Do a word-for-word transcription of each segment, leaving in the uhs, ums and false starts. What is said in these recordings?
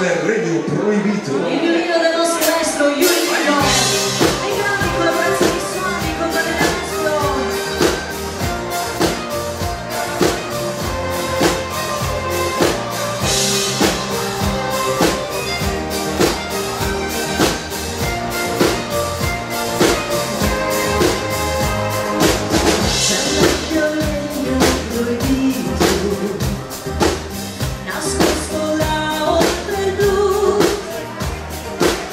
Regno Proibito. Il violino del nostro maestro Yulino. E grandi collaborazioni suoni con il maestro. C'è un vecchio regno proibito, nascosto là oltre il blu.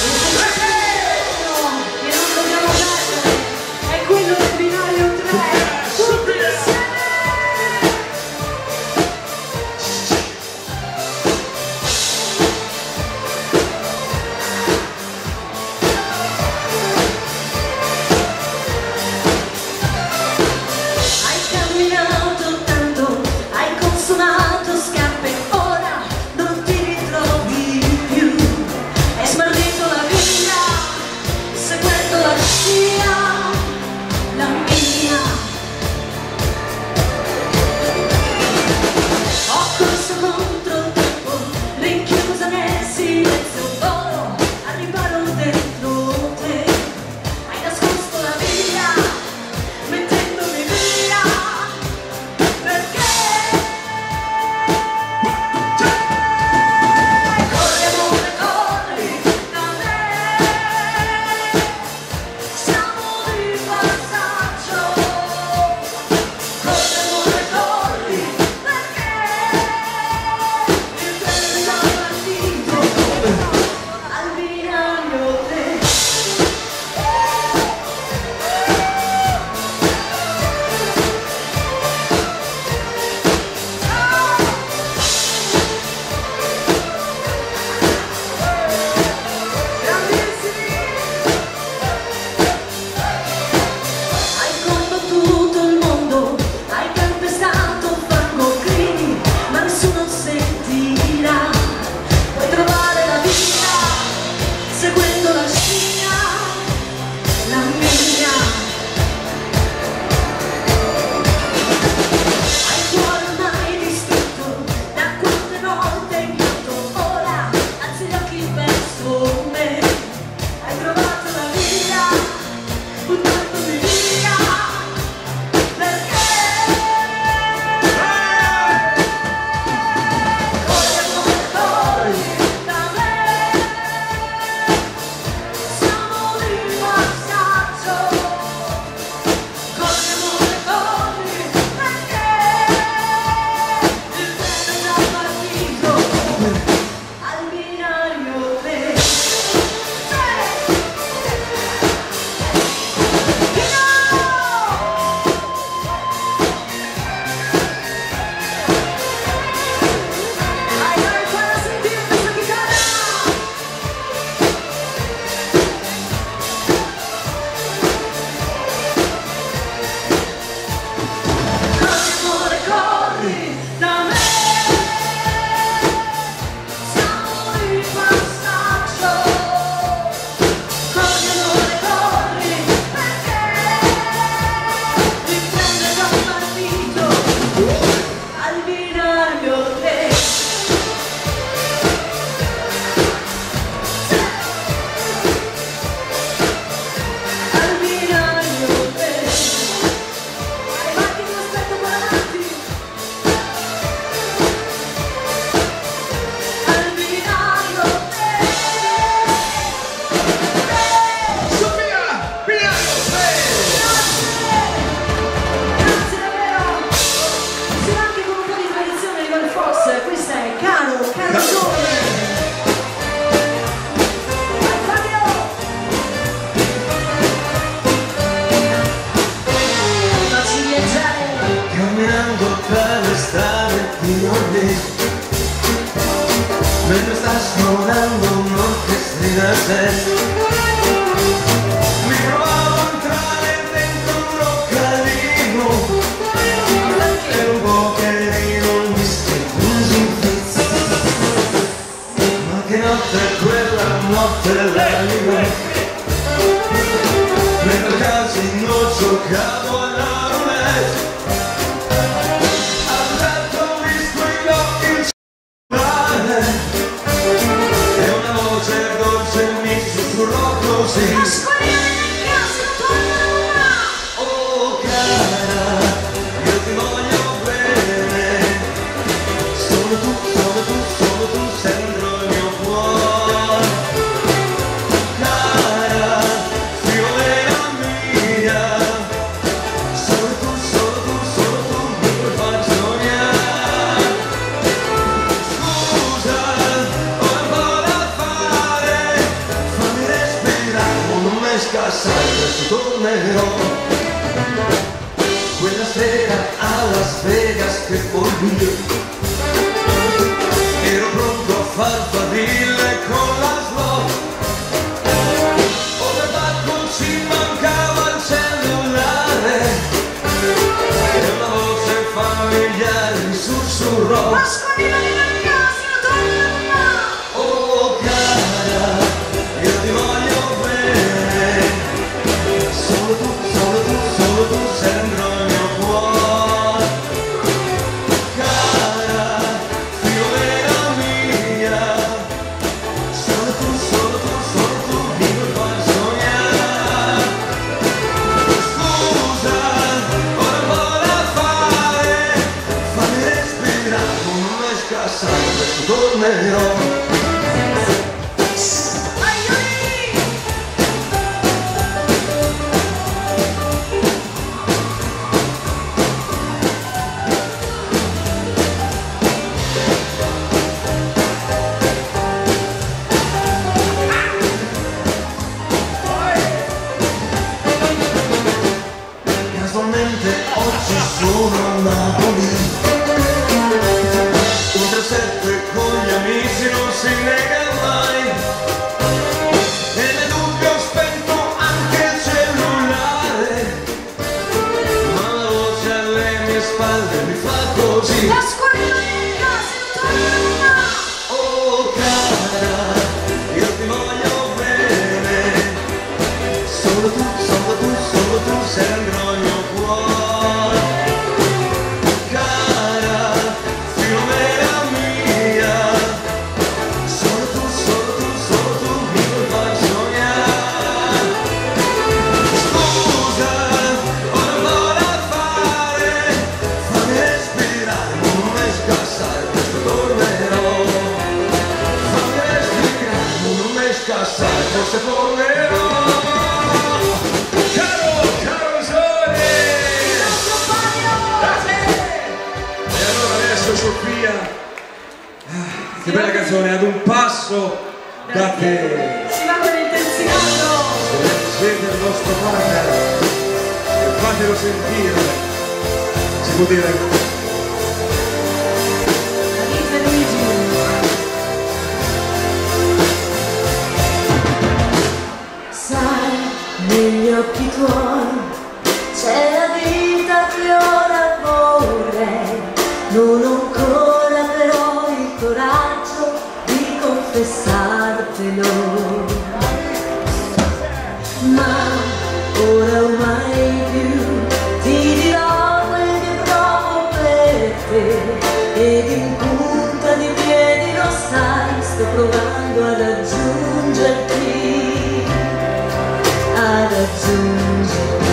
mentre sta suonando un'orchestrina jazz. Mi provavo a entrare dentro un localino e un pocherino mi scusi un pezzo. Ma che notte è quella, notte la mia, mentre al casino giocavo alla roulette. Oh cara, io ti voglio bene, solo tu, solo tu, solo tu sei dentro il mio cuore. Cara, fiorella mia, solo tu, solo tu, solo tu mi puoi far sognare. Scusa, ho un po' da fare, fammi sai, presto tornerò. Quella sera a Las Vegas che volvi, ero pronto a far badille con la slot. Ora bacco ci mancava il cellulare e una voce familiare mi sussurrò: Pasqualino di Mancasino, torna! oh cara, io ti voglio bene, solo tu, solo tu, solo tu sembra il mio cuore. Cara, figliola mia, solo tu, solo tu, solo tu mi vuoi far sognare. Scusa, ora vola fare, fammi respirare, non mi scassare, presto tornerò. Casualmente oggi sono a Napoli, un tre sette con gli amici non si nega mai, e nel dubbio ho spento anche il cellulare, ma la voce alle mie spalle mi fa così: Pasqualino di Mancasino, torna! oh cara, io ti voglio bene, solo tu, solo tu, solo tu sembra il mio cuore. Cara, figliola mia, solo tu, solo tu, solo tu mi vuoi far sognare. Scusa, ora vola fare, fammi respirare, non mi scassare, presto tornerò. Fammi respirare, non mi scassare, forse tornerò. Caro, caro Sole! Il nostro Fabio! E allora adesso Sofia, ah, che bella canzone, ad un passo da te. Si va con l'intensità! Siete il nostro partner e fatelo sentire, si può dire. Alice Luigi! Sai, negli occhi tuoi c'è la vita che ora vorrei, non ho ancora però il coraggio di confessartelo, ma ora o mai più ti dirò quel che provo per te, ed in punta di piedi lo sai, sto provando ad aggiungerti, ad aggiungerti,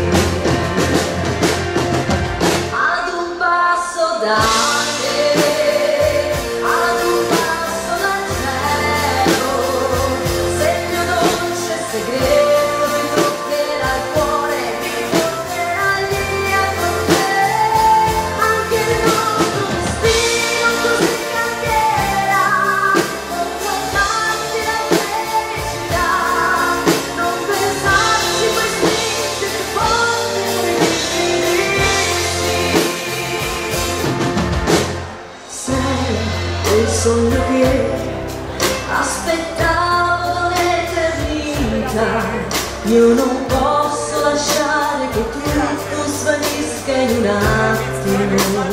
ad un passo da te, ad un passo dal cielo, se il mio dolce segreto mi toccherà il cuore, mi porterà via con te, anche il nostro destino così cambierà, non trovarti la felicità, non pensarci questi che portano i sei quel sogno che aspettavo l'eternità, io non posso lasciare che tutto svanisca in un attimo.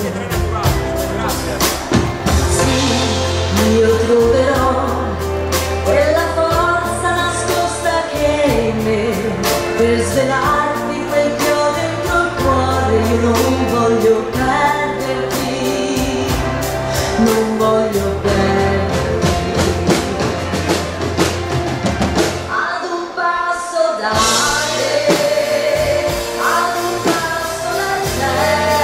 Sì, io troverò quella forza nascosta che è in me per svelarti quel che ho dentro il cuore, io non voglio perderti, non voglio perderti, ad un passo da te, ad un passo dal cielo.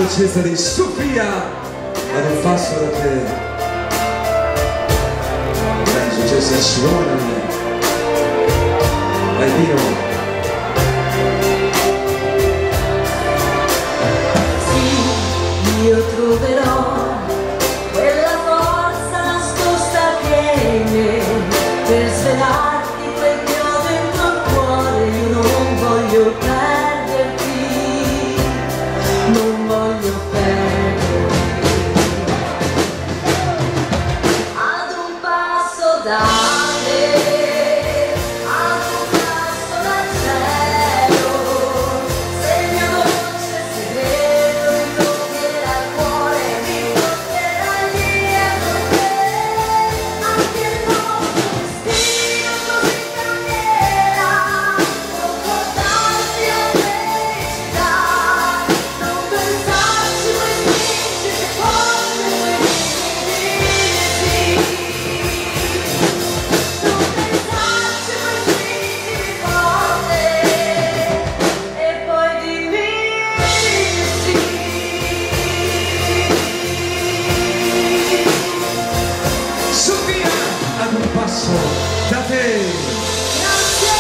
dolcezza di Sofia ad un passo da te. Beh, successi suonano. Vai Pino. Sì, io troverò quella forza nascosta che è in me per svelarti quel che ho dentro il cuore. Io non voglio perderti, non voglio perderti. Ad un passo da te, ad un passo dal cielo, se il mio dolce segreto mi toccherà il cuore, mi porterai via con te. Anche il nostro destino così cambierà, può portarti a felicità. Non pensarci, vuoi spingerti forte, vuoi dirti non pensarci, vuoi spingerti forte e poi dimmi sì. Sofia ad un passo da te. Grazie,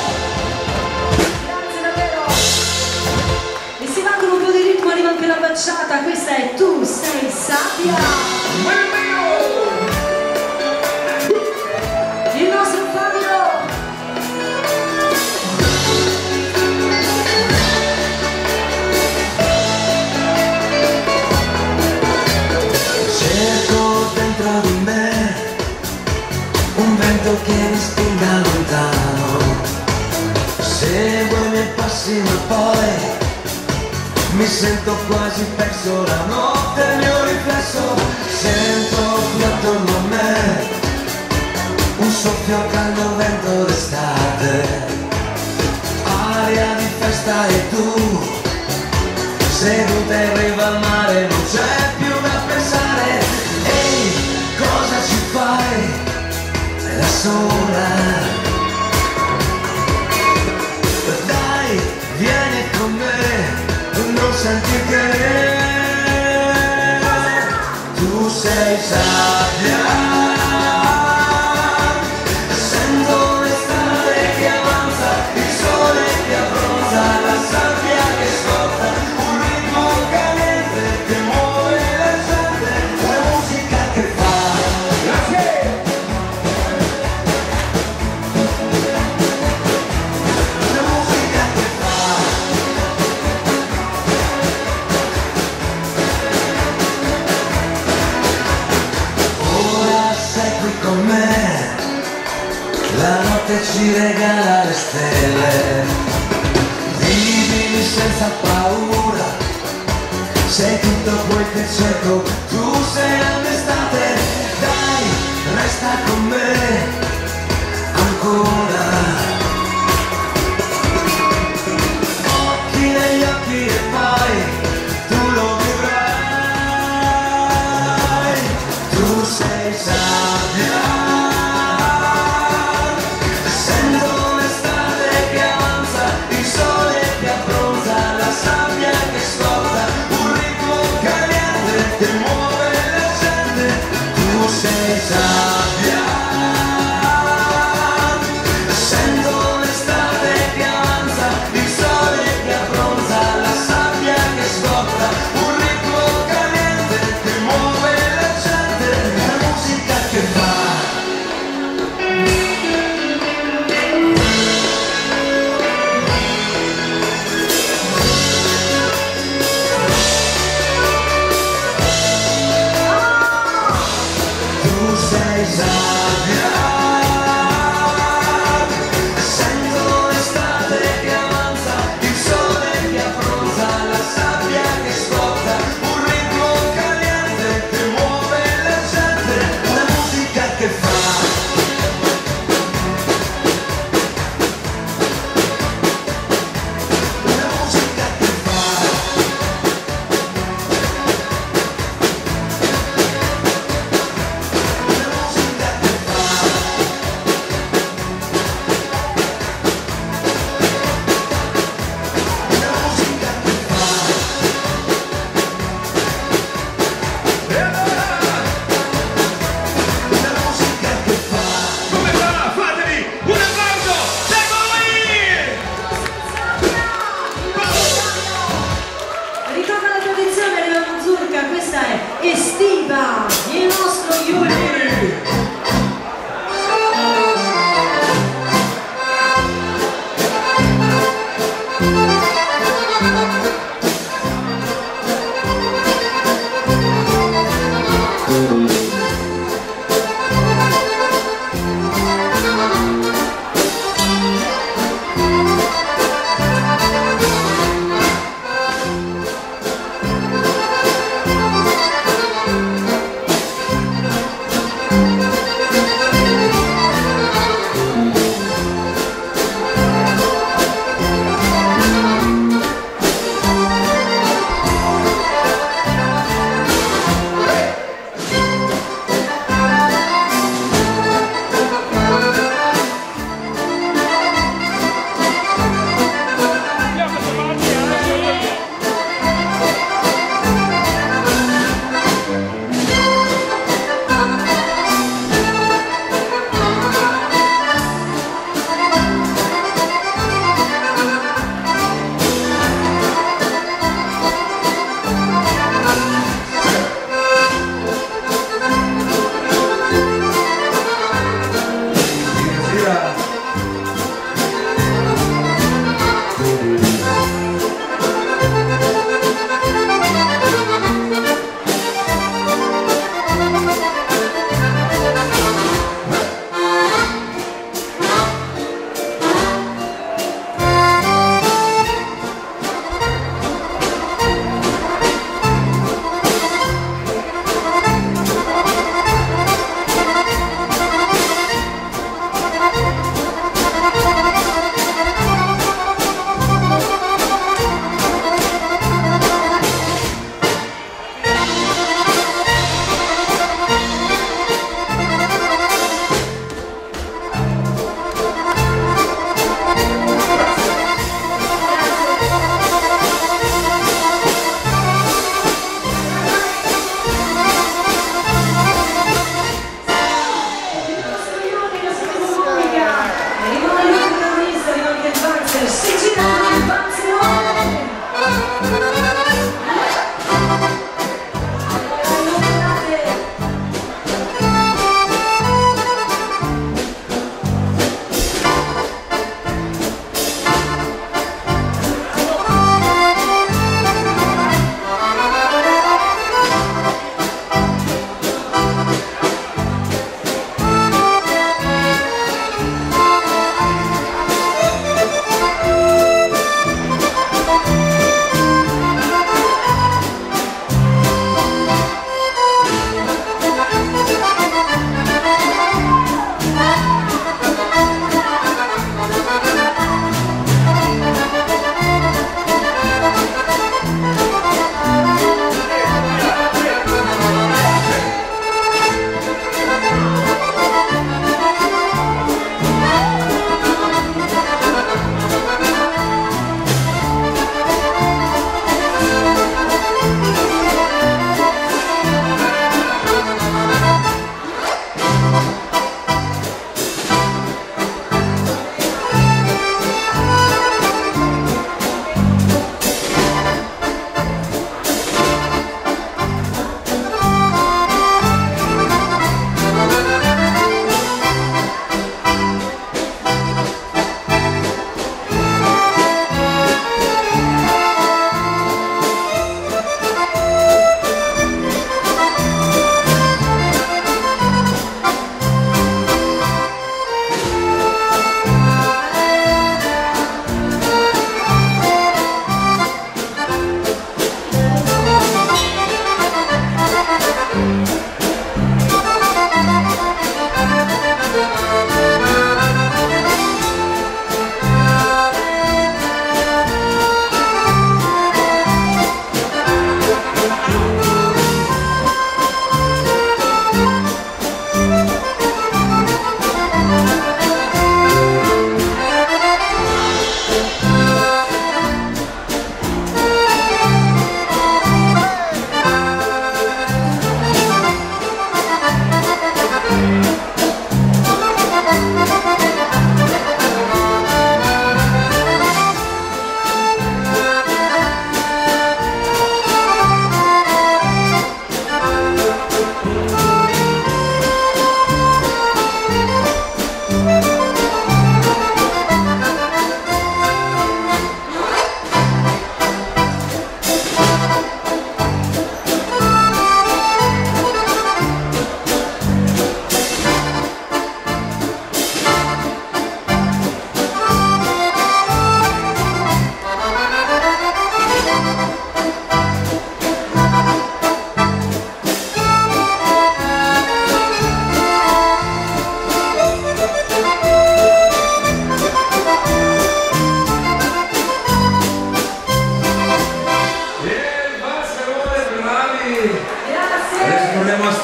grazie davvero. E si manca un po' di ritmo, arriva anche la baciata. Questa è Tu sei sabbia. Il nostro Fabio. Cerco dentro di me un vento che mi spinga lontano, seguo i miei passi ma poi mi sento quasi perso. La notte il mio riflesso sento qui attorno a me un soffio caldo, vento d'estate, aria di festa e tu seduta in riva al mare, non c'è più da pensare. Ehi, cosa ci fai da sola? Dai, vieni con me, non senti che tu sei sabbia. Sento l'estate che avanza, il sole che abbronza, la sabbia che scotta, un ritmo caliente che muove la gente, la musica che fa. Grazie! La musica che fa. Ora sei qui con me, la notte ci regala le stelle, vivimi senza paura, sei tutto quel che cerco, tu sei la mia estate, dai, resta con me, ancora. Occhi negli occhi e poi tu lo vivrai, tu sei sabbia. Sento l'estate che avanza, il sole che abbronza, la sabbia che scotta, un ritmo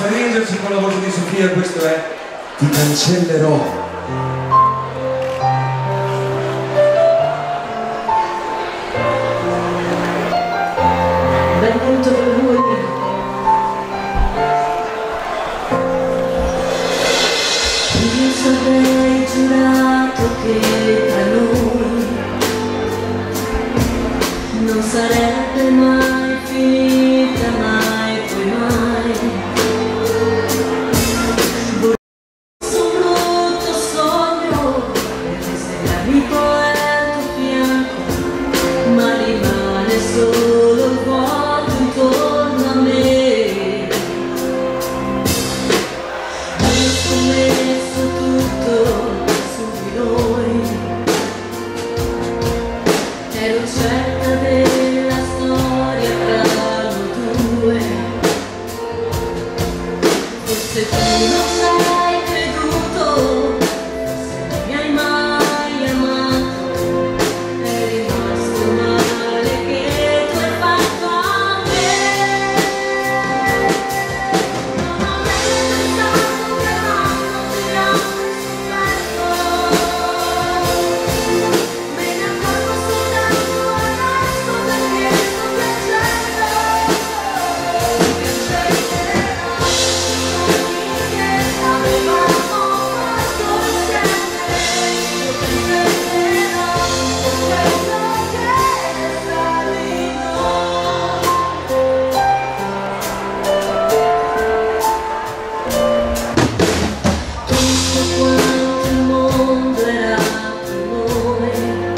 stringersi con la voce di Sofia, questo è Ti cancellerò. Benvenuto per lui. Io saprei giurato che tra noi non sarebbe mai finita, mai poi mai. Vorrei un brutto sogno per risvegliarmi poi al tuo fianco, ma rimane solo il vuoto intorno a me. Ho scommesso tutto su di noi, ero certa della storia tra noi due. Forse tu non ci hai creduto, forse non mi hai mai amato, è rimasto male che tu hai fatto a me. Non avrei pensato che amando ti lasci sofferto, me ne accorgo soltanto adesso perché sto piangendo. Avevamo fatto insieme, io cancellerò quello che resta di noi. Tutto quanto il mondo era per noi,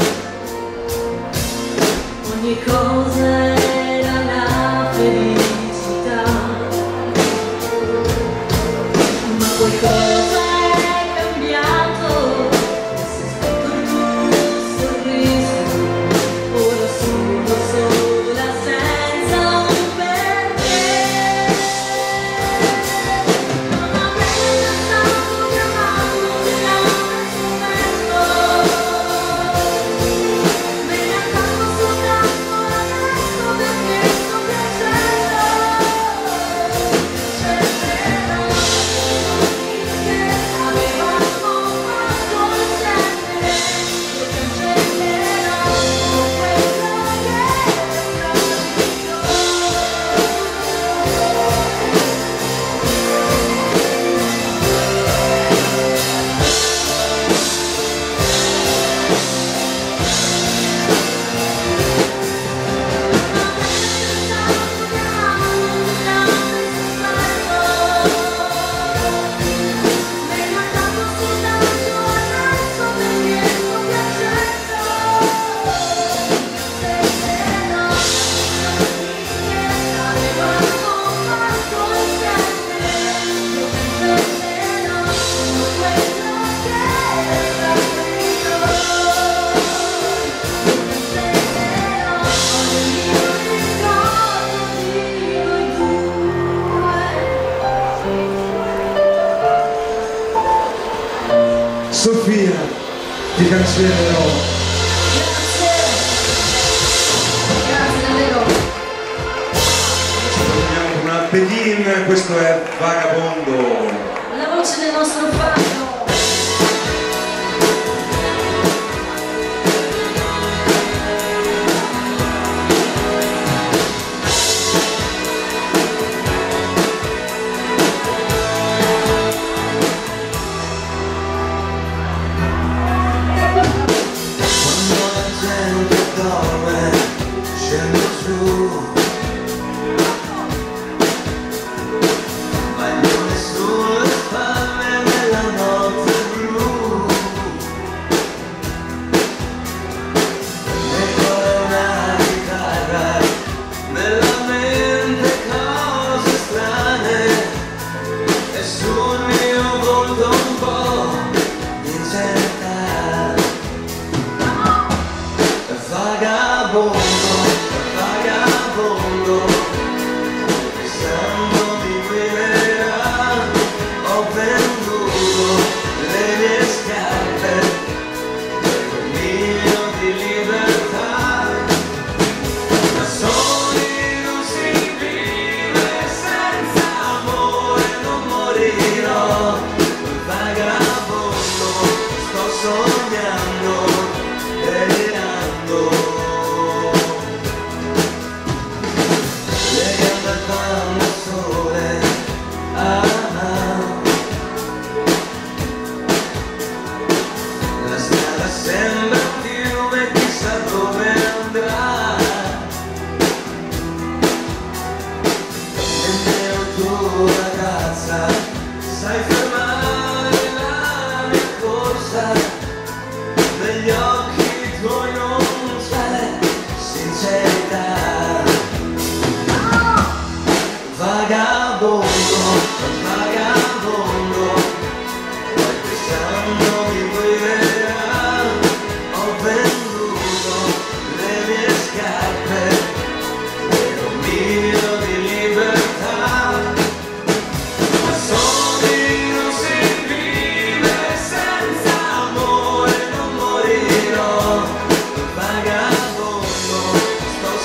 ogni cosa era la felicità, ma qualcosa è cambiato, si è spento il tuo sorriso, ora sono sola senza un perché. Non avrei pensato che amando ti lasci sofferto, me ne accorgo soltanto adesso perché sto piangendo. Cancellerò che avevamo fatto insieme, io cancellerò quello che resta di Sofia, ti cancellerò. Grazie davvero. Ci torniamo con una Begin, questo è Vagabondo. La voce del nostro Fabio. Quando la gente dorme, scendo giù, maglione sulle spalle nella notte blu. Nel cuore una chitarra, nella mente cose strane, e sul mio volto un po' di ingenuità. Vagabondo, vagabondo, pensando di guidare, ho venduto le mie scarpe per un miglio di libertà. Da soli non si vive senza amore.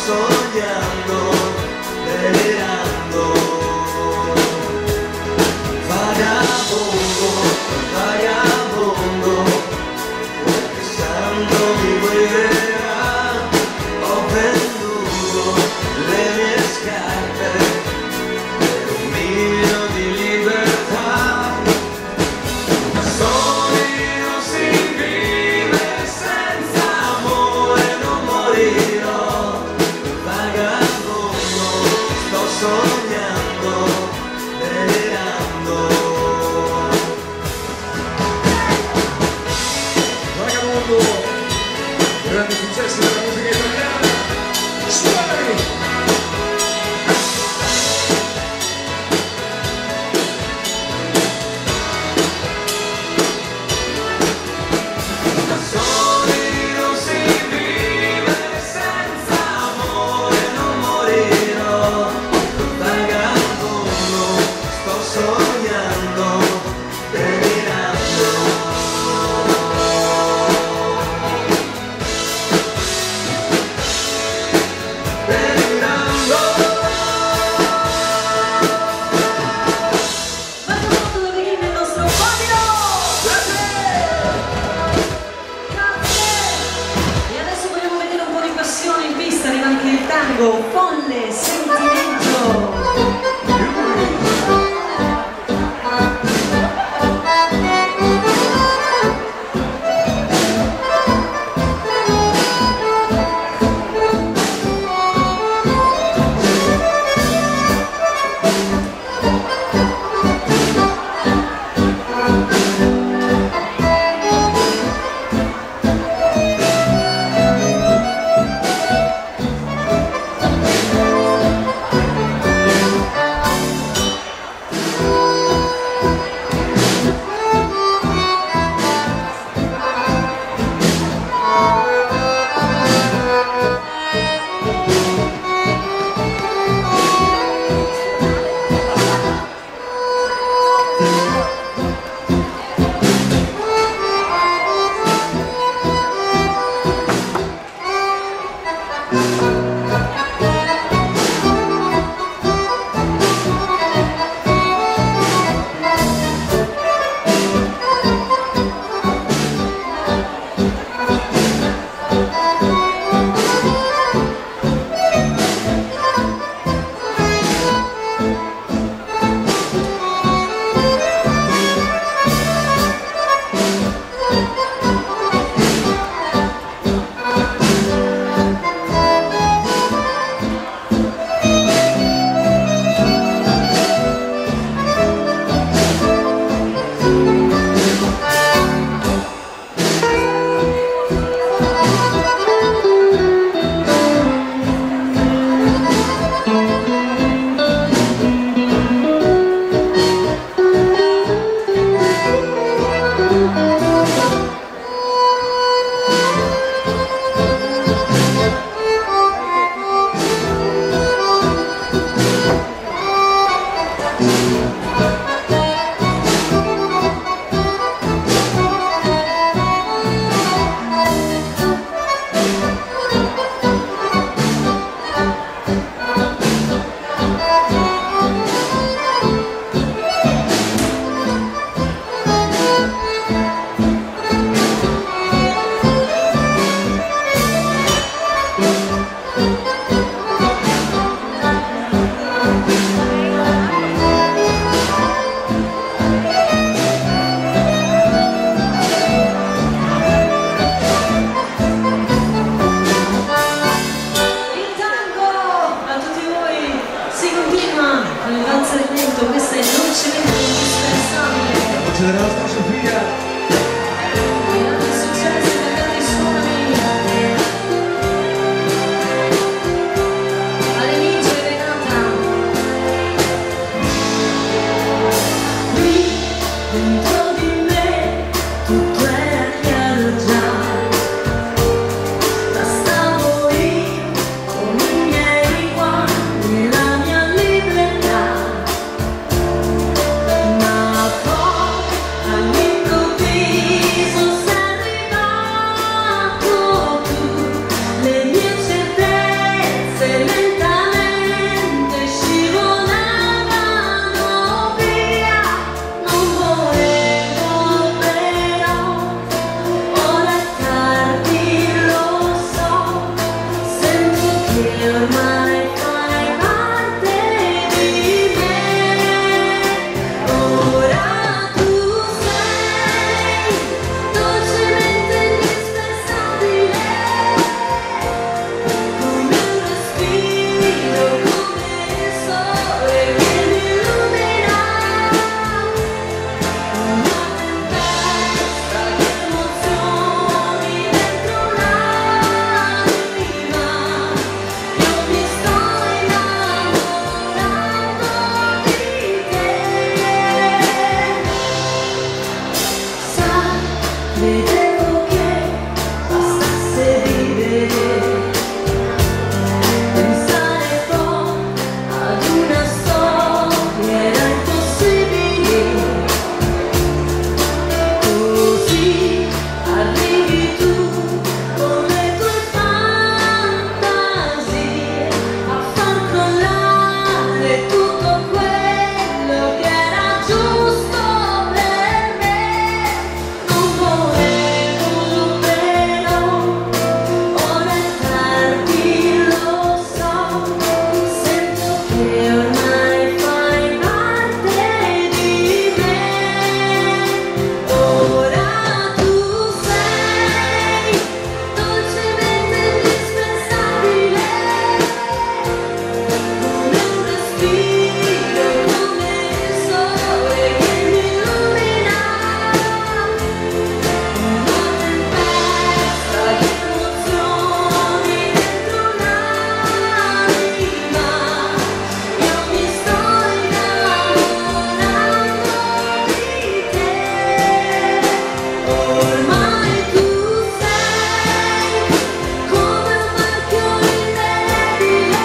sognando, delirando. Vagabondo, vagabondo, pensando mi guiderà. Ho venduto le mie scarpe per un minimo di libertà. Da soli non si vive, senza amore non morirò. Vagabondo, sto sognando, delirando. Vagabondo, grande successo della musica italiana. Suoni! Da soli non si vive, senza amore non morirò. Vagabondo, sto sognando, delirando. Delirando. Vagabondo dove vive il nostro Fabio! Grazie! E adesso vogliamo vedere un po' di passione in pista, arriva anche il tango, folle, sentimento! Vagabondo, ormai fai parte di me. Ora tu sei dolcemente indispensabile, come un respiro, come il sole che mi illumina. Una tempesta di emozioni dentro l'anima. Io mi sto innamorando di te. Sai, credevo che bastasse vivere, pensare poi ad una storia era impossibile. Così arrivi tu con le tue fantasie a far crollare tutto quello che era giusto per me. Non volevo però, ora è tardi, lo so, sento che ormai fai parte di me. Ora tu sei dolcemente indispensabile, come un respiro, come il sole che mi illumina. Una tempesta di emozioni dentro l'anima. Io mi sto innamorando di te. Ormai tu sei come un marchio indelebile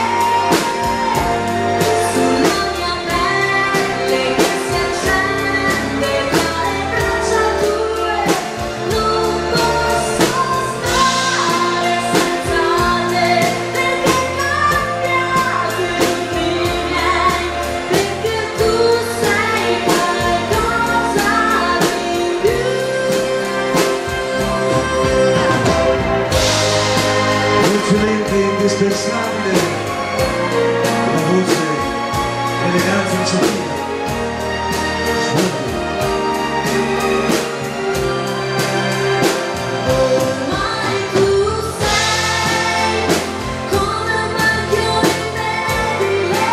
sulla mia pelle che si accende tra le braccia tue. Non posso stare senza te, perché cambiato i miei, perché tu sei qualcosa di più. Dolcemente indispensabile, la voce, l'eleganza di Sofia. Ormai tu sei come un marchio indelebile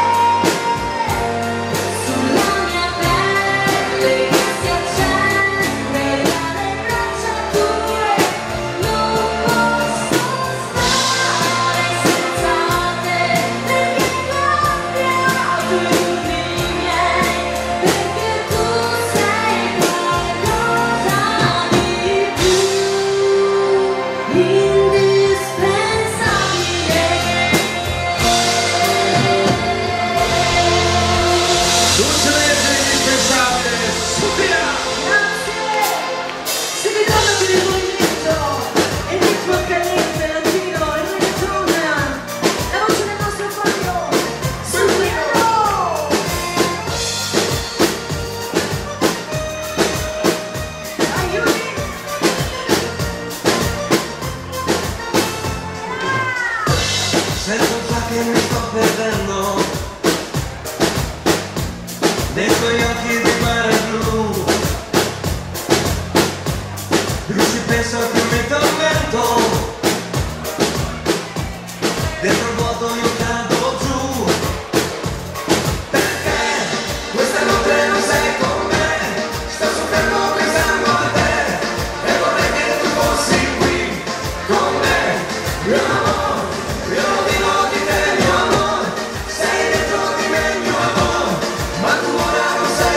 sulla mia pelle che si accende dalle braccia tue. Non posso stare senza te, perché cambiato i miei, perché tu sei qualcosa di più indispensabile. Dolcemente indispensabile, Sofia! Grazie. Si ritorna per il movimento, il ritmo caliente, latino, il reggaeton, la voce del nostro Fabio, Silviano. Aiuti. Sento già che mi sto perdendo nei tuoi occhi di mare blu. Più ci penso più mi tormento, dentro il vuoto io cado giù. Perché questa notte non sei con me? Sto soffrendo pensando a te e vorrei che tu fossi qui con me. Mio amore, io non dico di te mio amore, sei dentro di me mio amore, ma tu ora non sei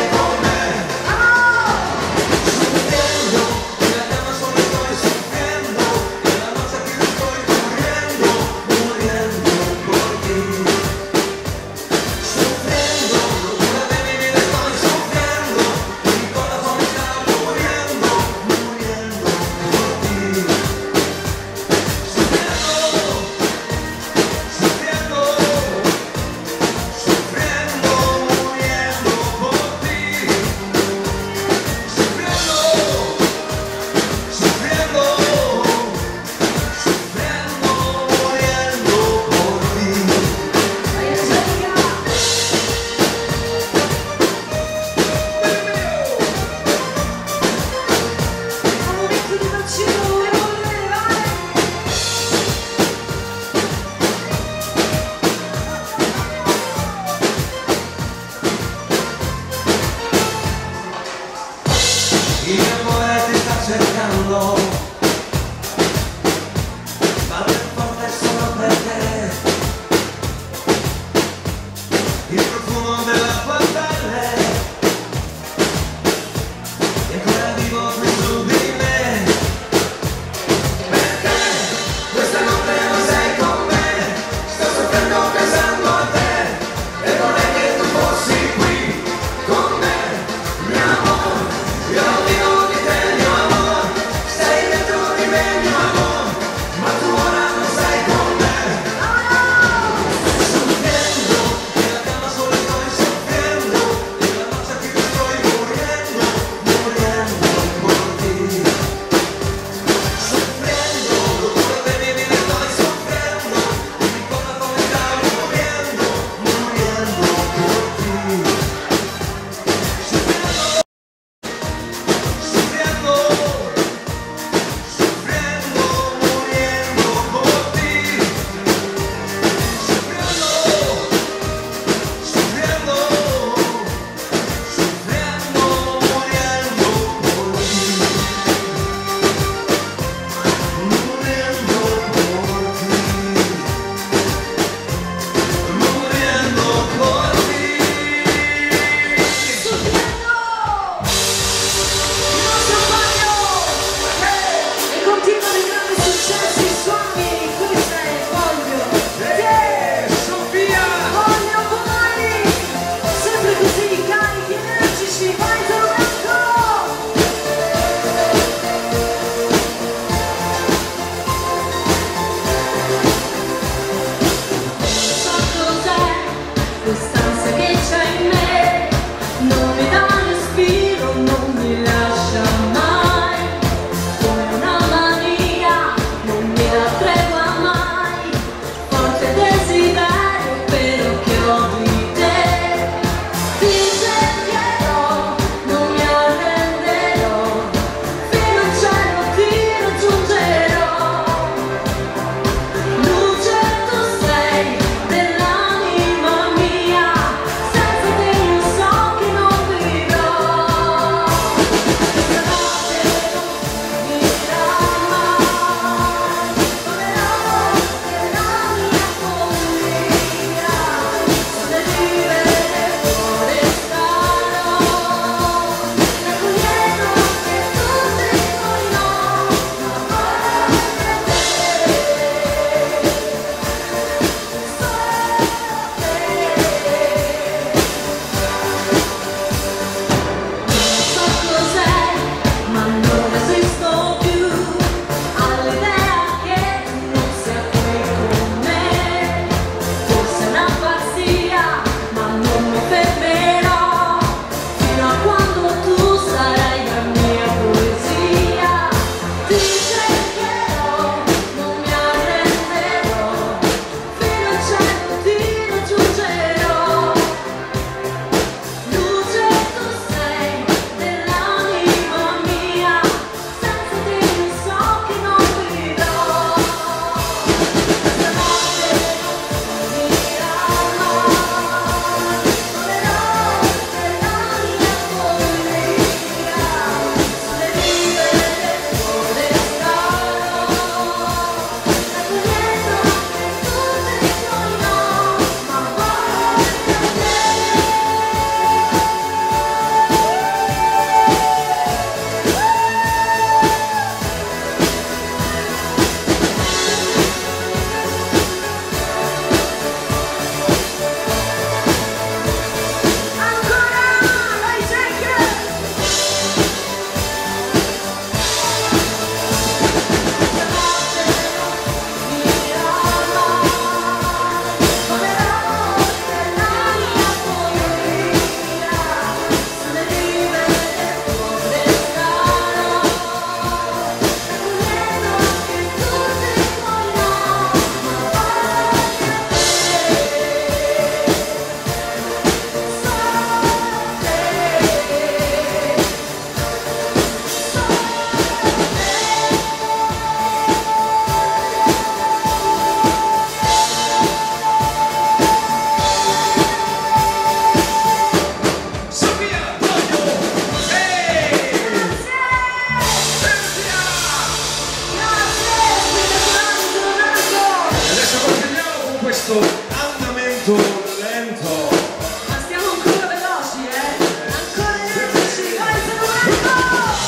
questo andamento lento. Ma stiamo ancora veloci, eh? Ancora energici, vai Zenomarco!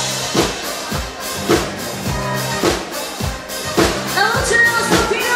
La luce dello stupino!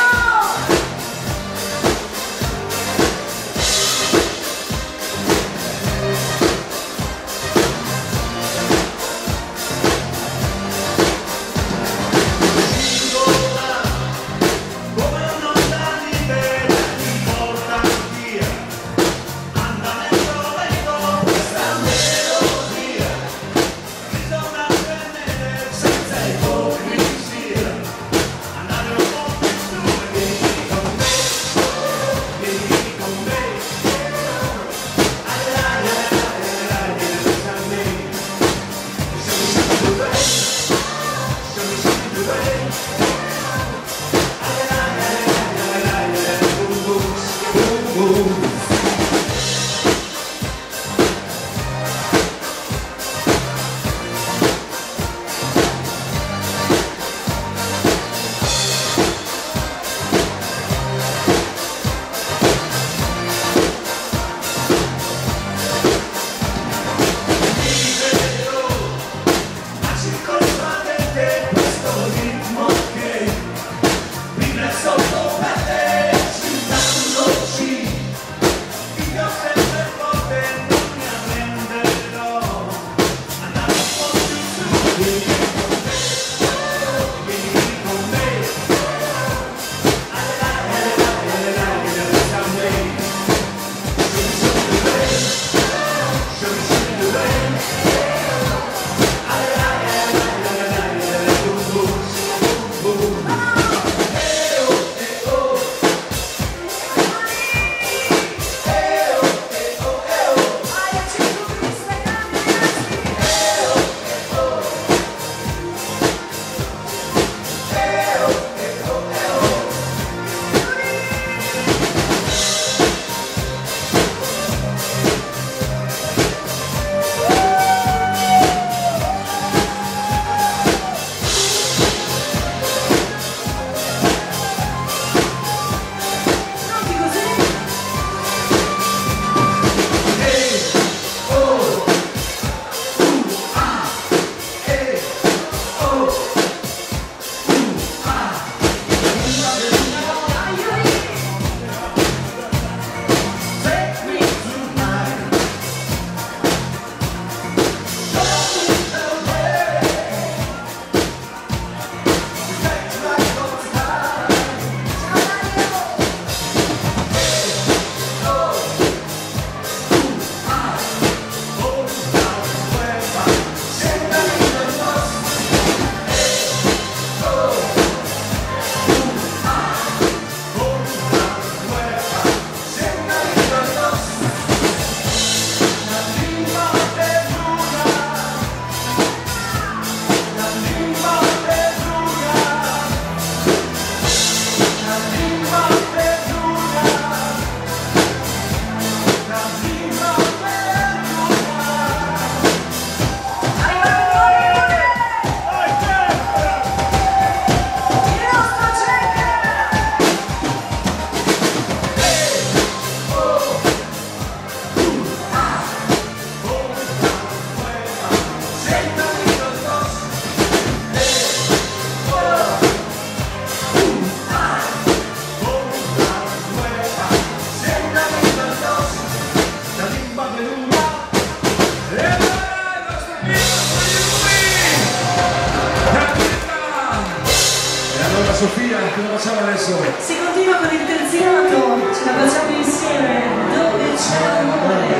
Sofia, cosa facciamo adesso? Si continua con il terziato, ce la facciamo insieme, dove c'è amore.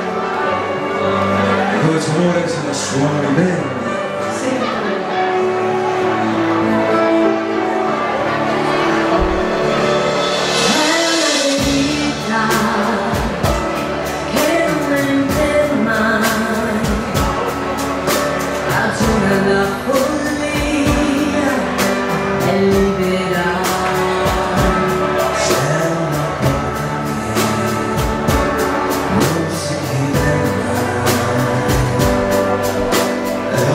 Dove c'è amore se la suoni bene. Sempre. C'è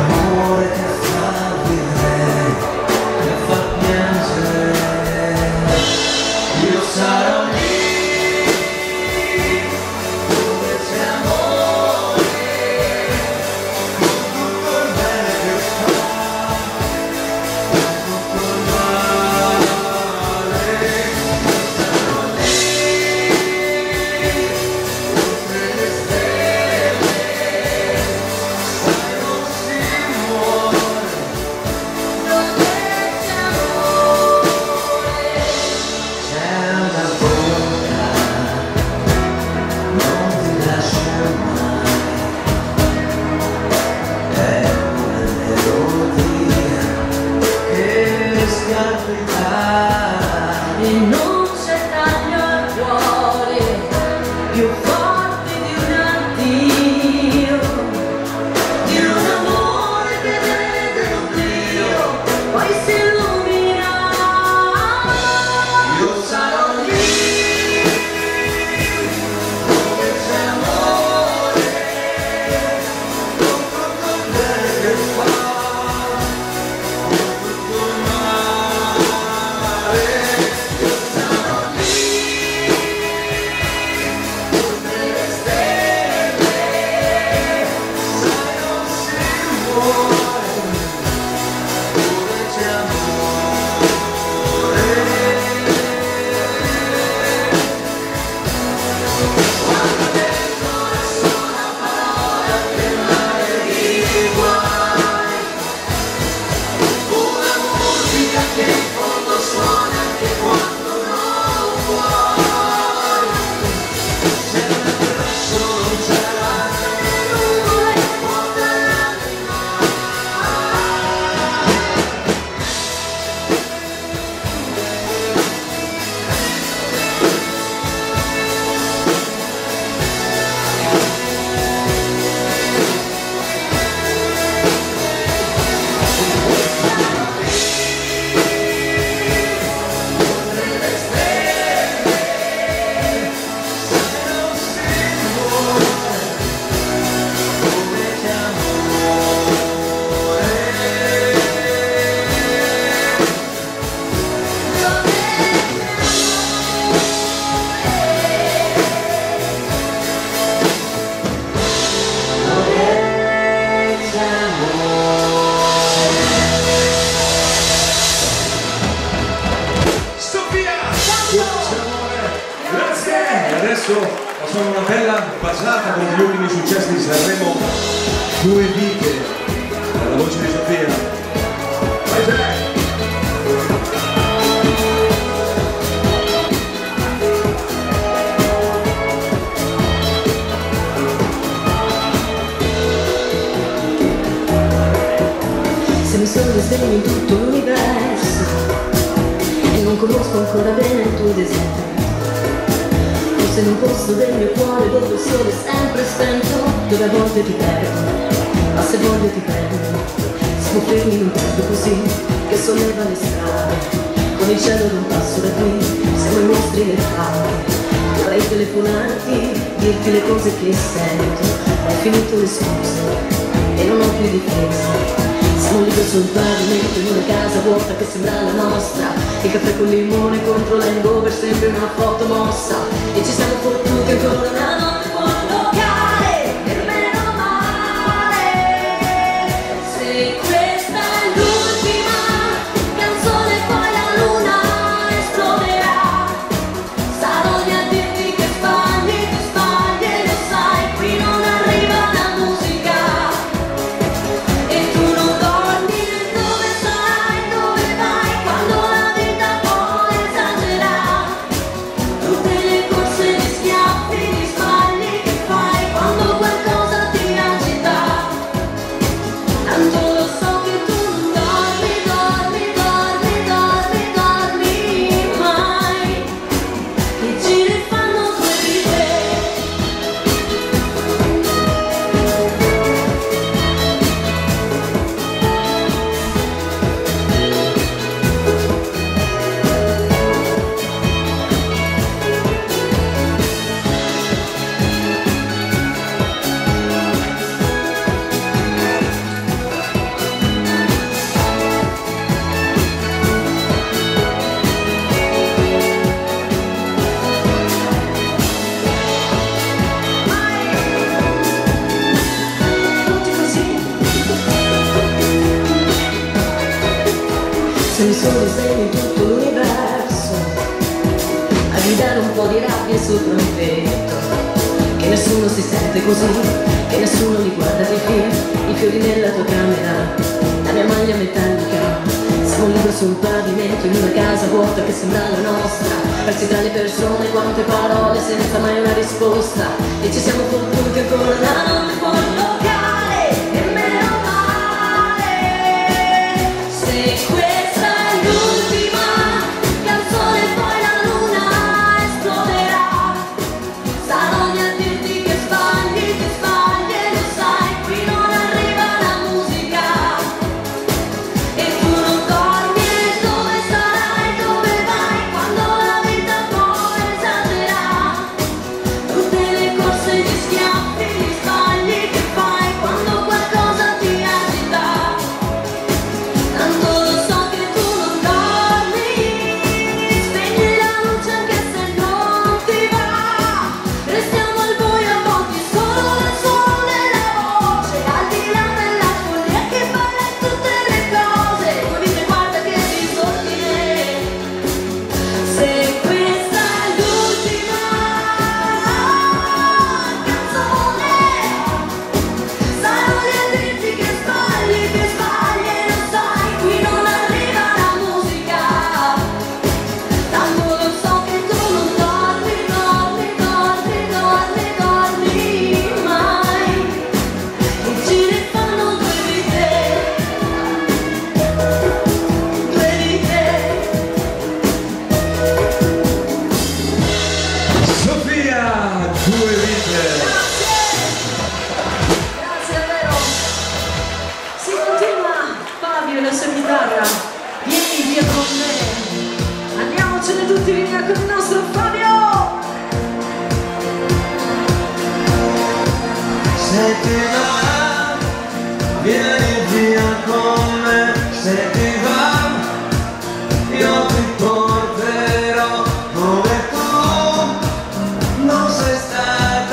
adesso facciamo una bella basata con gli ultimi successi di Sanremo, Due vite, alla voce di Sofia. Vai Jack! Se mi sono risvegli in tutto l'universo e non conosco ancora bene il tuo desiderio, forse in un posto del mio cuore dove il sole è sempre spento, dove a volte ti perdo, ma se voglio ti prendo. Siamo fermi in un tempo così che solleva le strade, con il cielo ad un passo da qui, siamo i mostri nel parco. Vorrei telefonarti, dirti le cose che sento, ho finito le scuse e non ho più difesa. Siamo lì sul pavimento in una casa vuota che sembra la nostra, il caffè con limone contro l'hangover, sempre una foto mossa, e ci siamo fottuti ancora una notte fuori un locale, e meno male. Se questa è l'ultima canzone poi la luna esploderà, sarò lì a dirti che sbagli, tu sbagli e lo sai, qui non arriva la musica e tu non dormi, dove sarai, dove vai, quando la vita poi esagera, tutte le corse, gli schiaffi, gli sbagli che fai quando qualcosa ti agita, tanto lo so che tu non dormi, dormi, dormi, dormi, dormi mai, i giri fanno due vite. Tutti così. Se mi sono risveglio in tutto l'universo a gridare un po' di rabbia sopra un tetto, che nessuno si sente così, che nessuno li guarda di più, i fiori nella tua camera, la mia maglia metallica. Siamo liberi sul pavimento in una casa vuota che sembra la nostra, persi tra le persone, quante parole senza mai una risposta, e ci siamo fottuti ancora una notte fuori un locale, e meno male. Se questa è l'ultima canzone poi la luna esploderà, sarò lì a dirti che sbagli, che sbagli e lo sai, qui non arriva la musica e tu non dormi, e dove sarai, dove vai, quando la vita poi esagera, tutte le corse, gli schiaffi, gli sbagli che fai quando qualcosa ti agita, tanto lo so che tu non dormi, spegni la luce anche se non ti va, restiamo al buio avvolti solo dal suono della voce, al di là della follia che balla in tutte le cose, due vite guarda che disordine. Se questa è l'ultima canzone, sarò lì a dirti che sbagli, che sbagli e lo sai, qui non arriva la musica, tanto lo so che tu non dormi, dormi, dormi, dormi, dormi mai, i giri fanno due vite, due vite. Sofia, Due vite. Grazie davvero. Si continua, Fabio e la sua chitarra. Vieni via con me. Andiamocene tutti via con il nostro Fabio. Se ti va, vieni via con me. Se ti va, io ti porterò dove tu non sei stato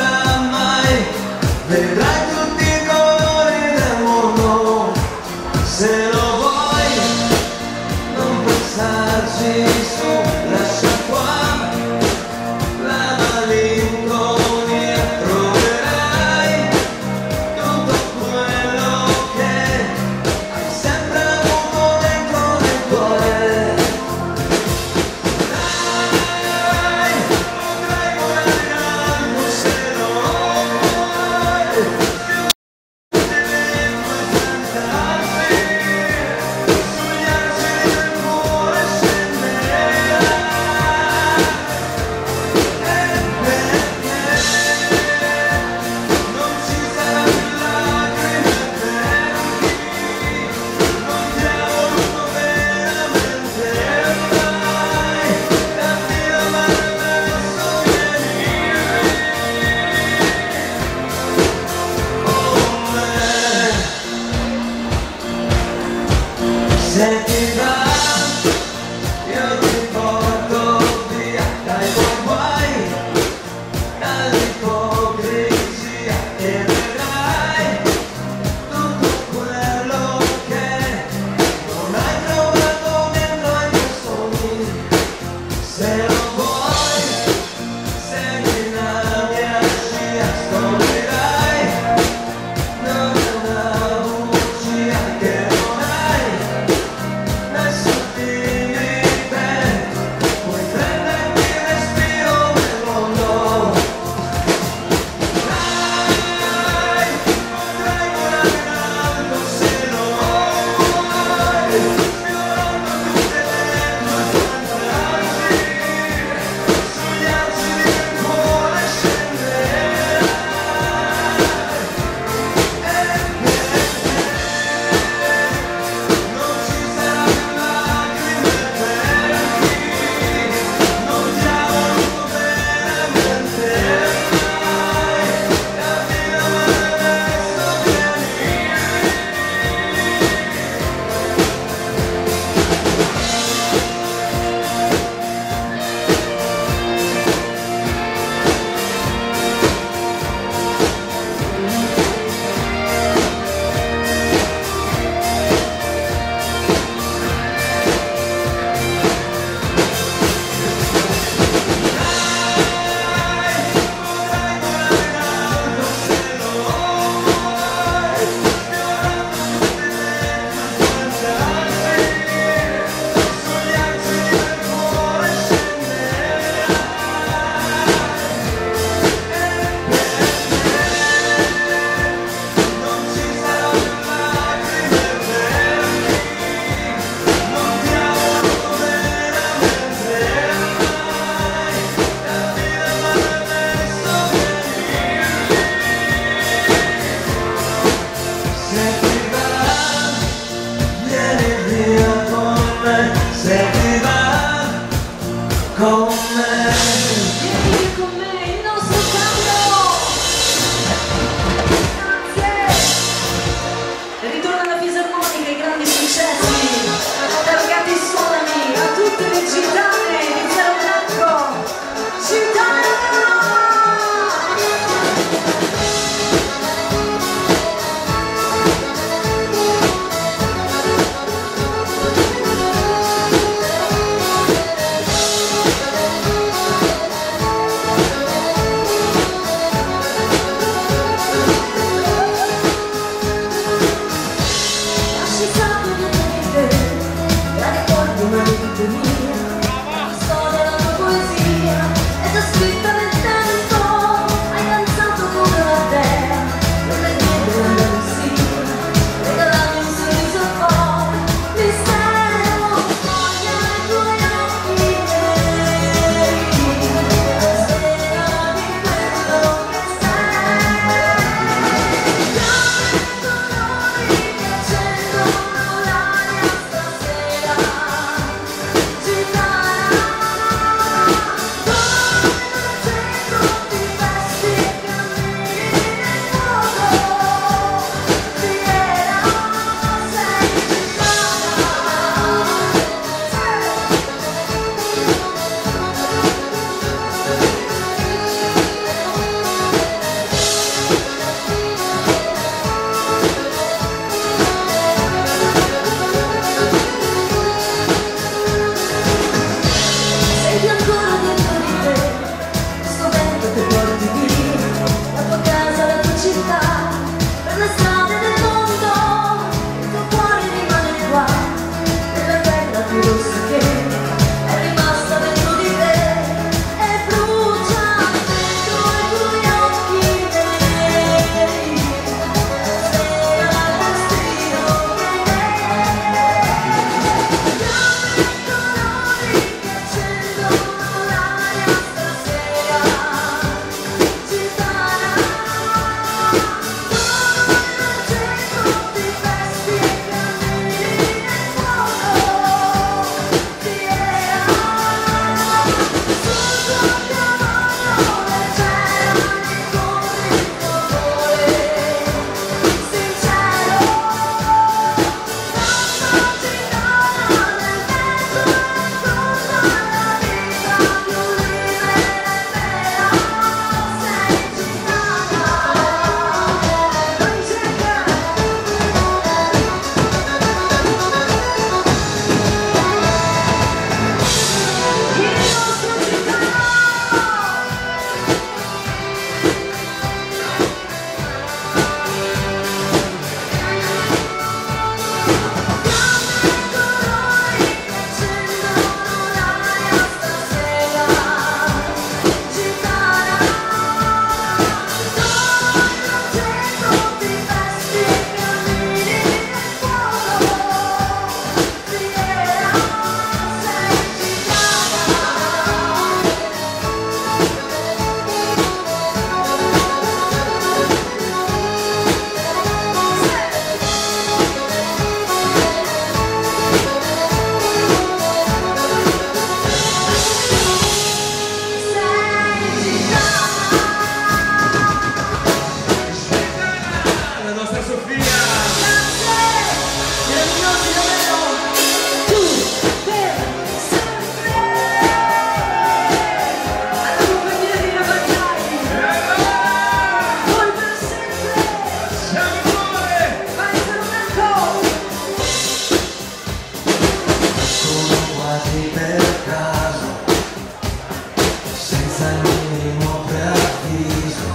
primo preavviso,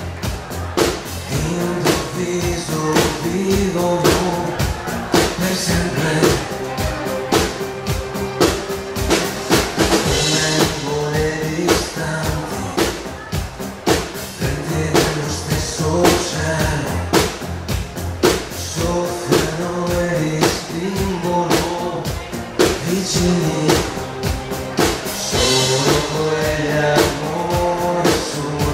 improvviso, vivono per sempre. Come nuvole distanti, venti dello stesso cielo, soffiano e li spingono vicini. Solo quegli amori su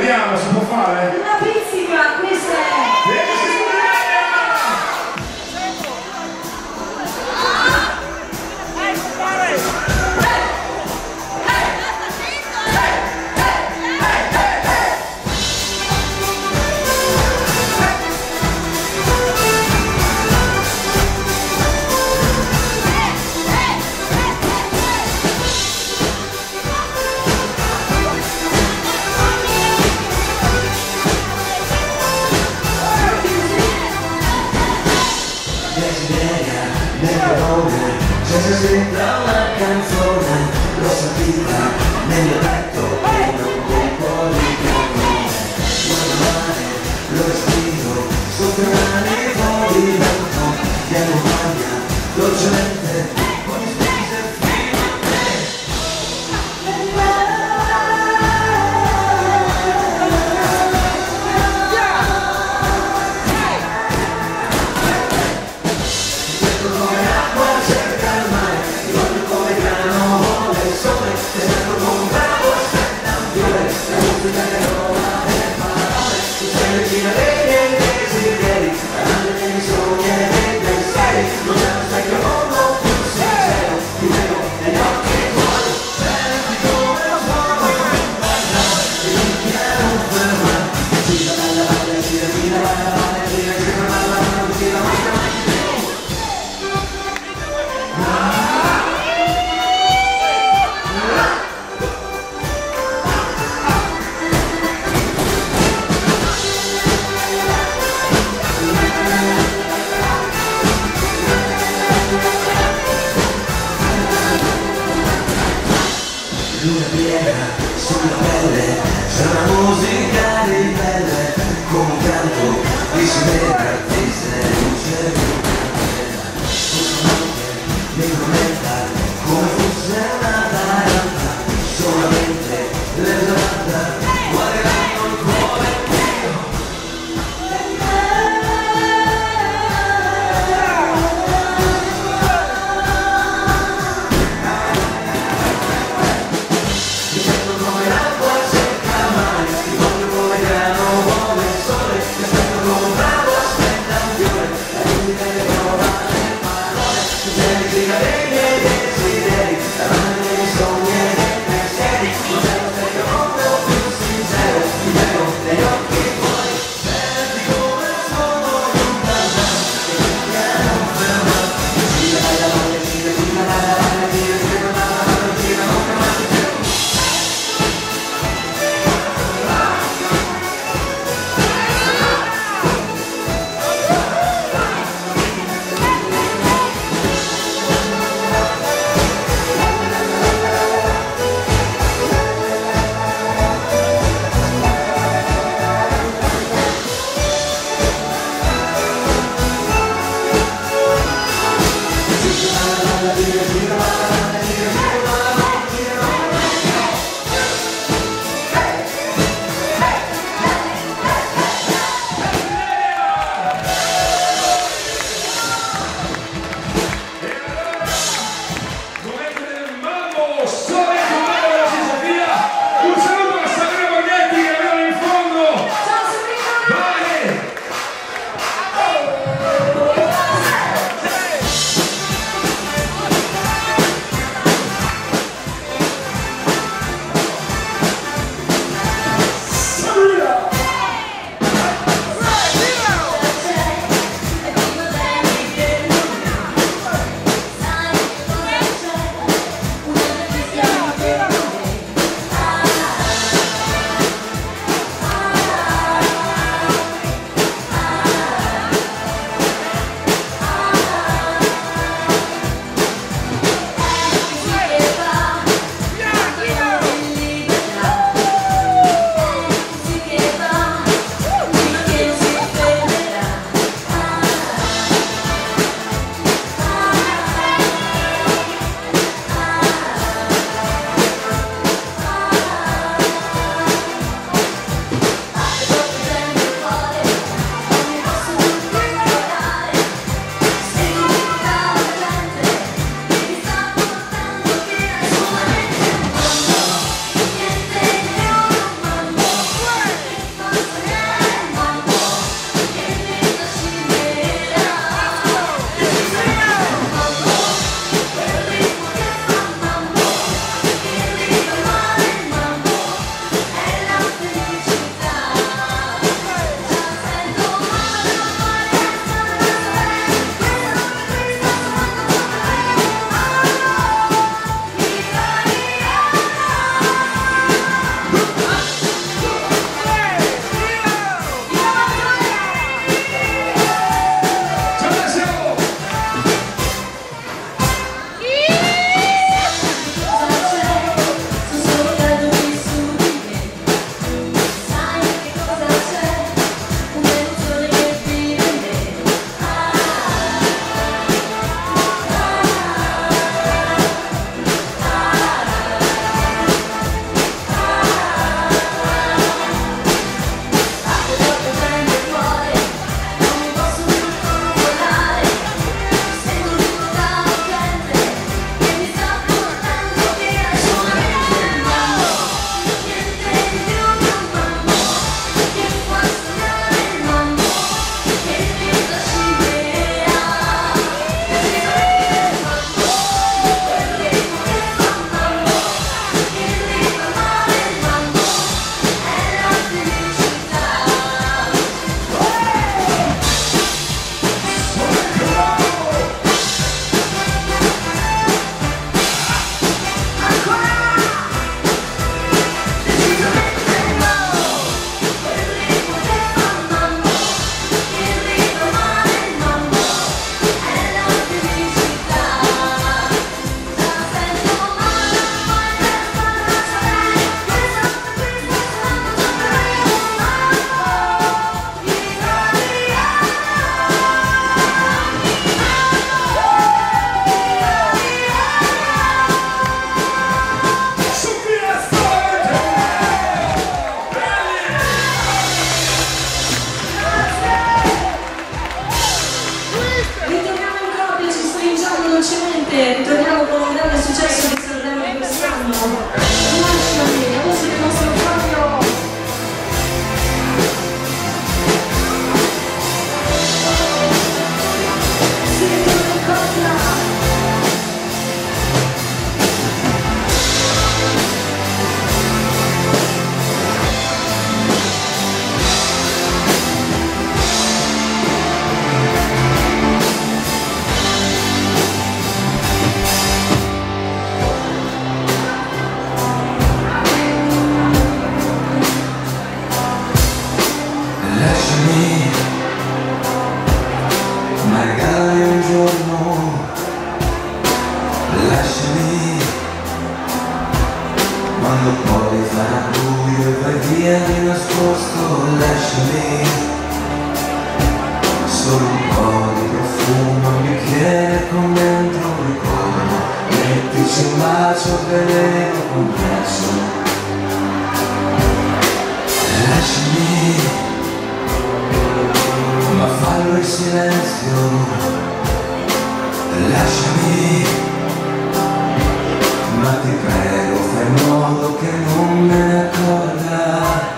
Vediamo, si può fare? Una pizzica, questa è... Se si senta una canzone, l'ho sentita nel mio petto come un colpo di cannone. Guarda male, lo respiro, sotto un animo di vento, piano maglia, dolcemente, poi spinge fino a te. Cerca il mare, ti voglio come grano, vuole il sole, e sento come un bravo lasciami, ma regalami un giorno, lasciami, quando poi farà buio e vai via di nascosto, lasciami, solo un po' di profumo, un bicchiere con dentro un ricordo, mettici un bacio veleno con ghiaccio. Lasciami, ma fallo in silenzio, lasciami, ma ti prego fai in modo che non me ne accorga.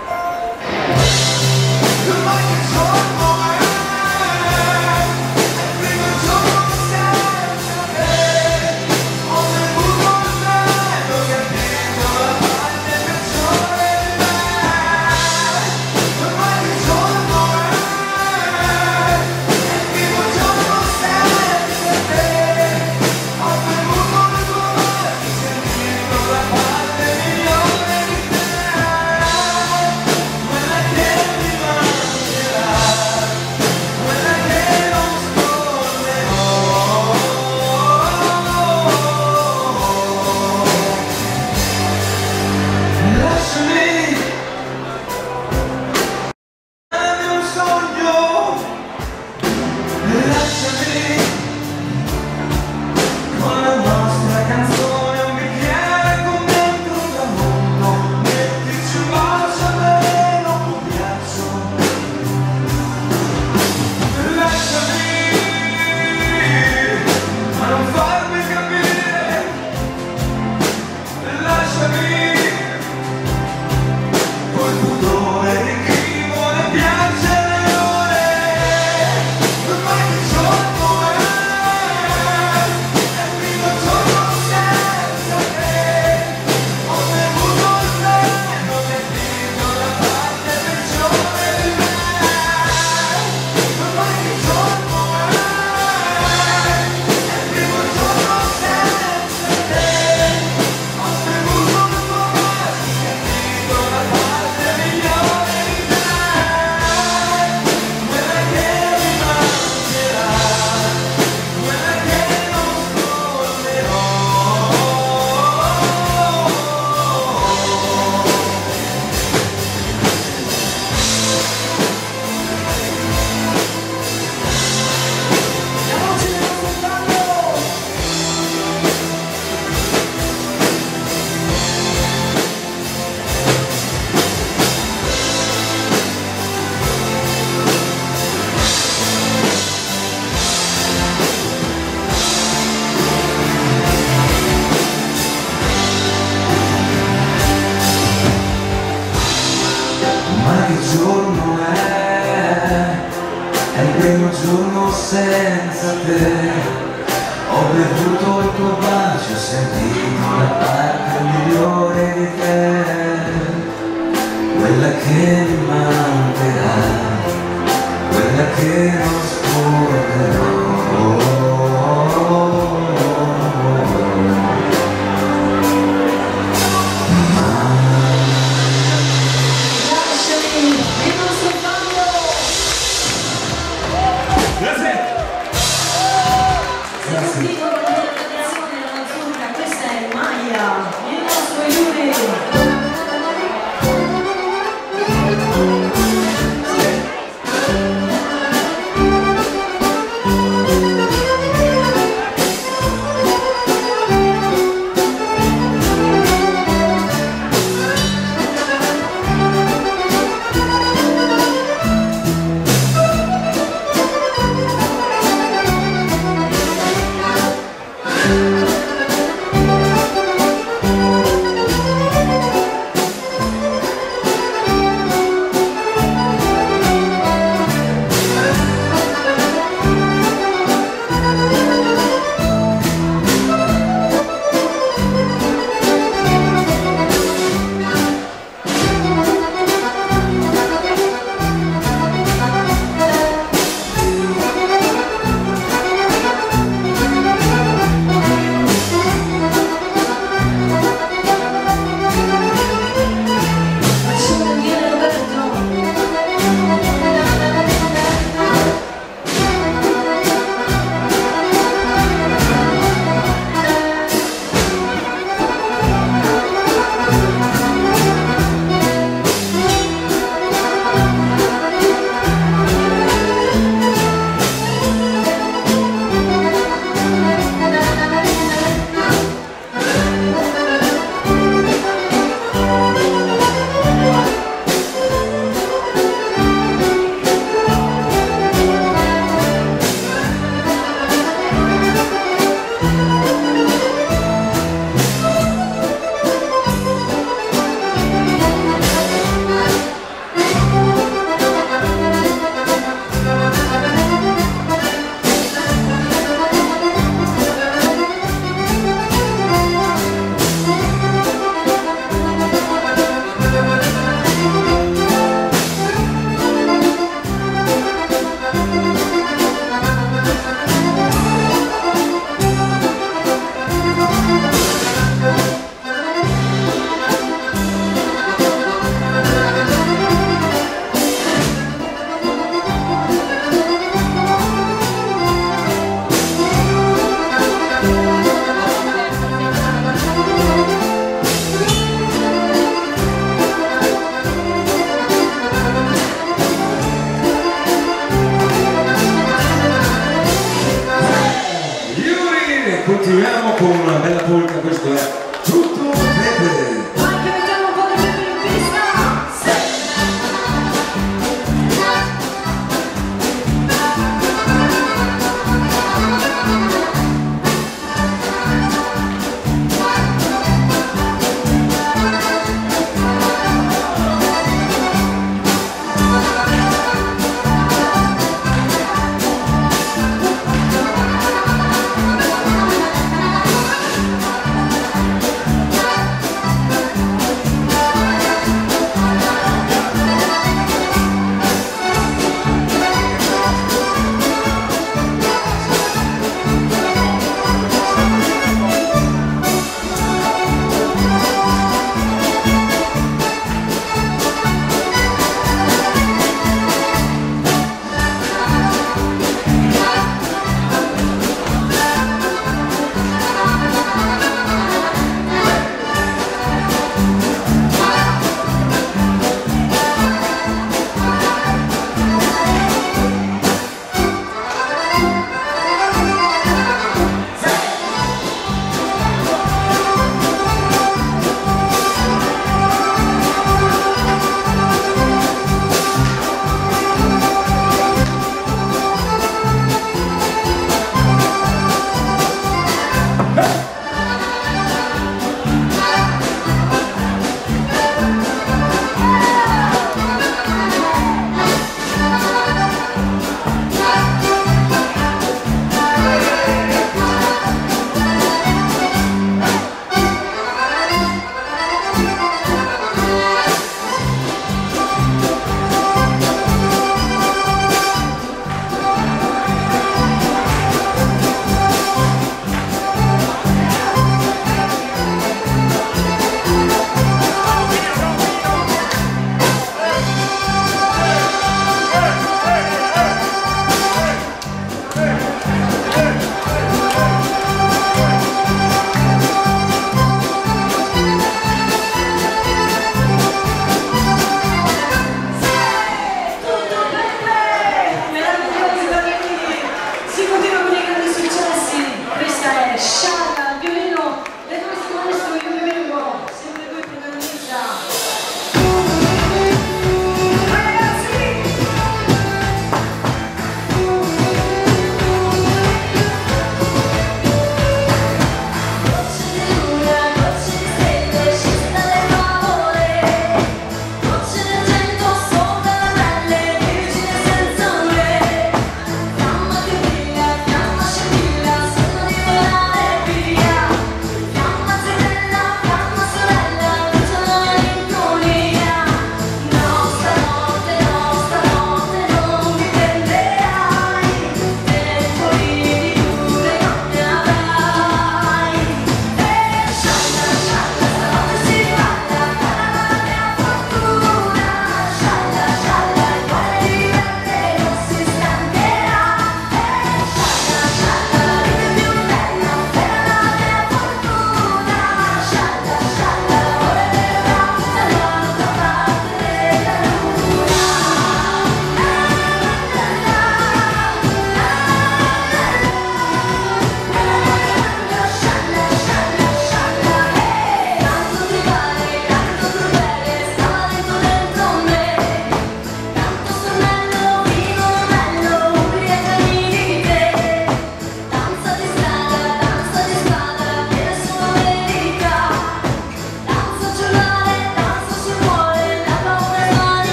Giorno è, è il primo giorno senza te, ho bevuto il tuo bacio, ho sentito la parte migliore di te, quella che mi mancherà, quella che non scorderò.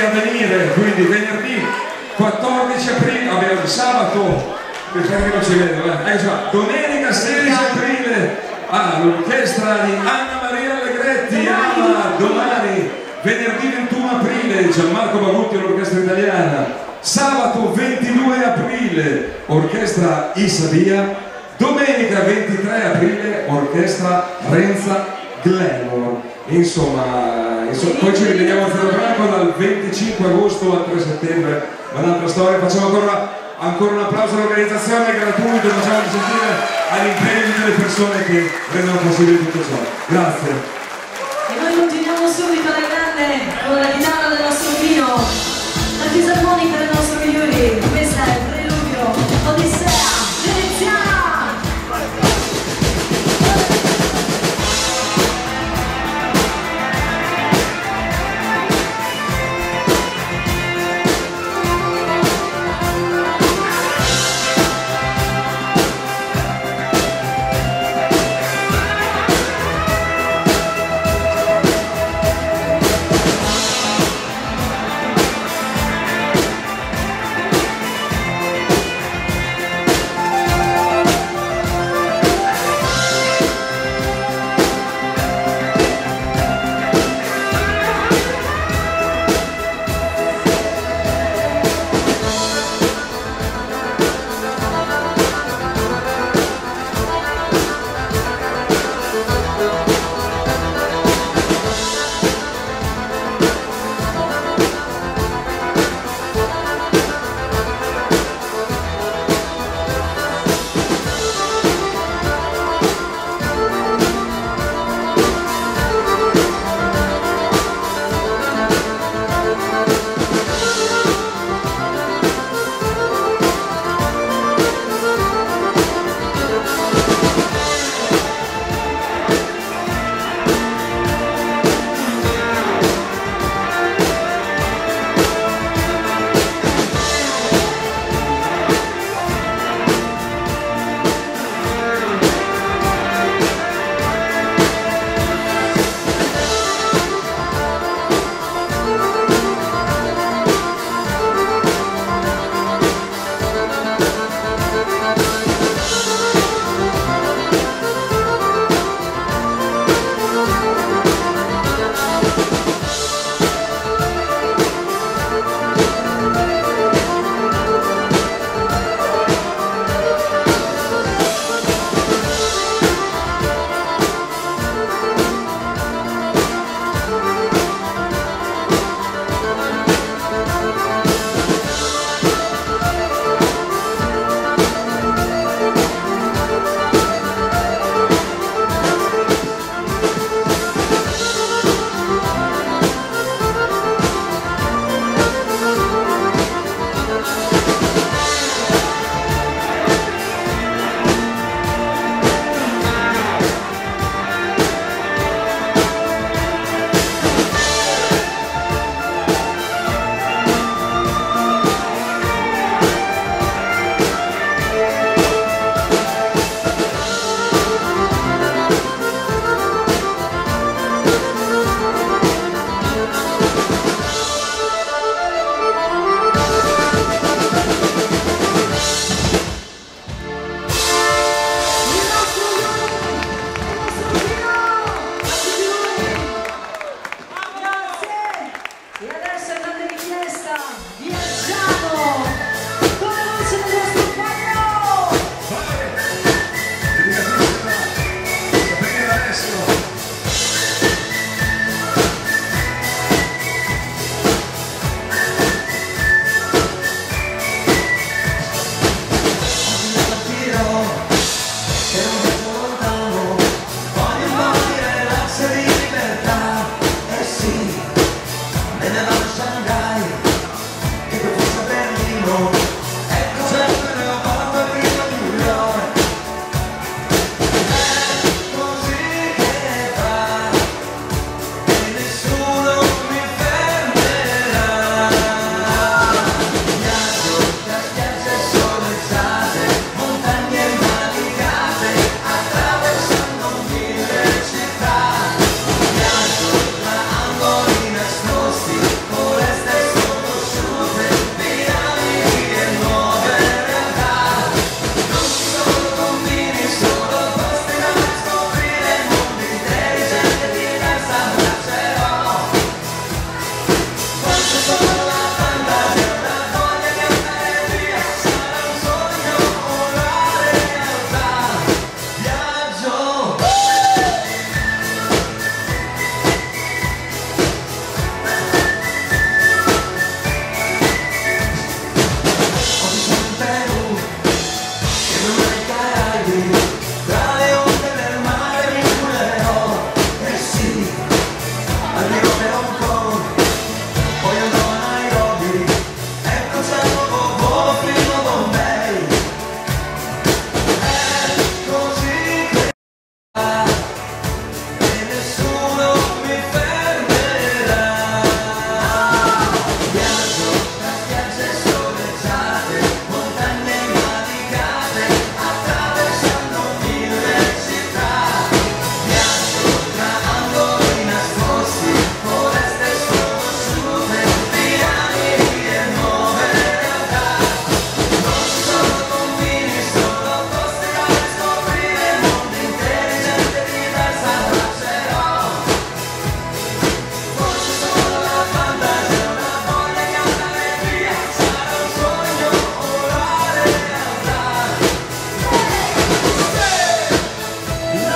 a venire, quindi venerdì quattordici aprile, vabbè, sabato, perché non ci vedo, eh, eh già, domenica sedici aprile, ah, l'orchestra di Anna Maria Allegretti, ama, domani, venerdì ventuno aprile, Gianmarco Bagutti, l'orchestra italiana, sabato ventidue aprile, orchestra Isabia, domenica ventitré aprile, orchestra Renza Glamour. Insomma, insomma, poi ci rivediamo a Ferrobranco dal venticinque agosto al tre settembre, un'altra storia. Facciamo ancora, ancora un applauso all'organizzazione, gratuito, facciamo sentire all'impegno delle persone che rendono possibile tutto ciò. Grazie. E noi continuiamo subito alla grande con la chitarra del nostro Pino, la fisarmonica del nostro Yuri. Questa è il preludio Odissea veneziana.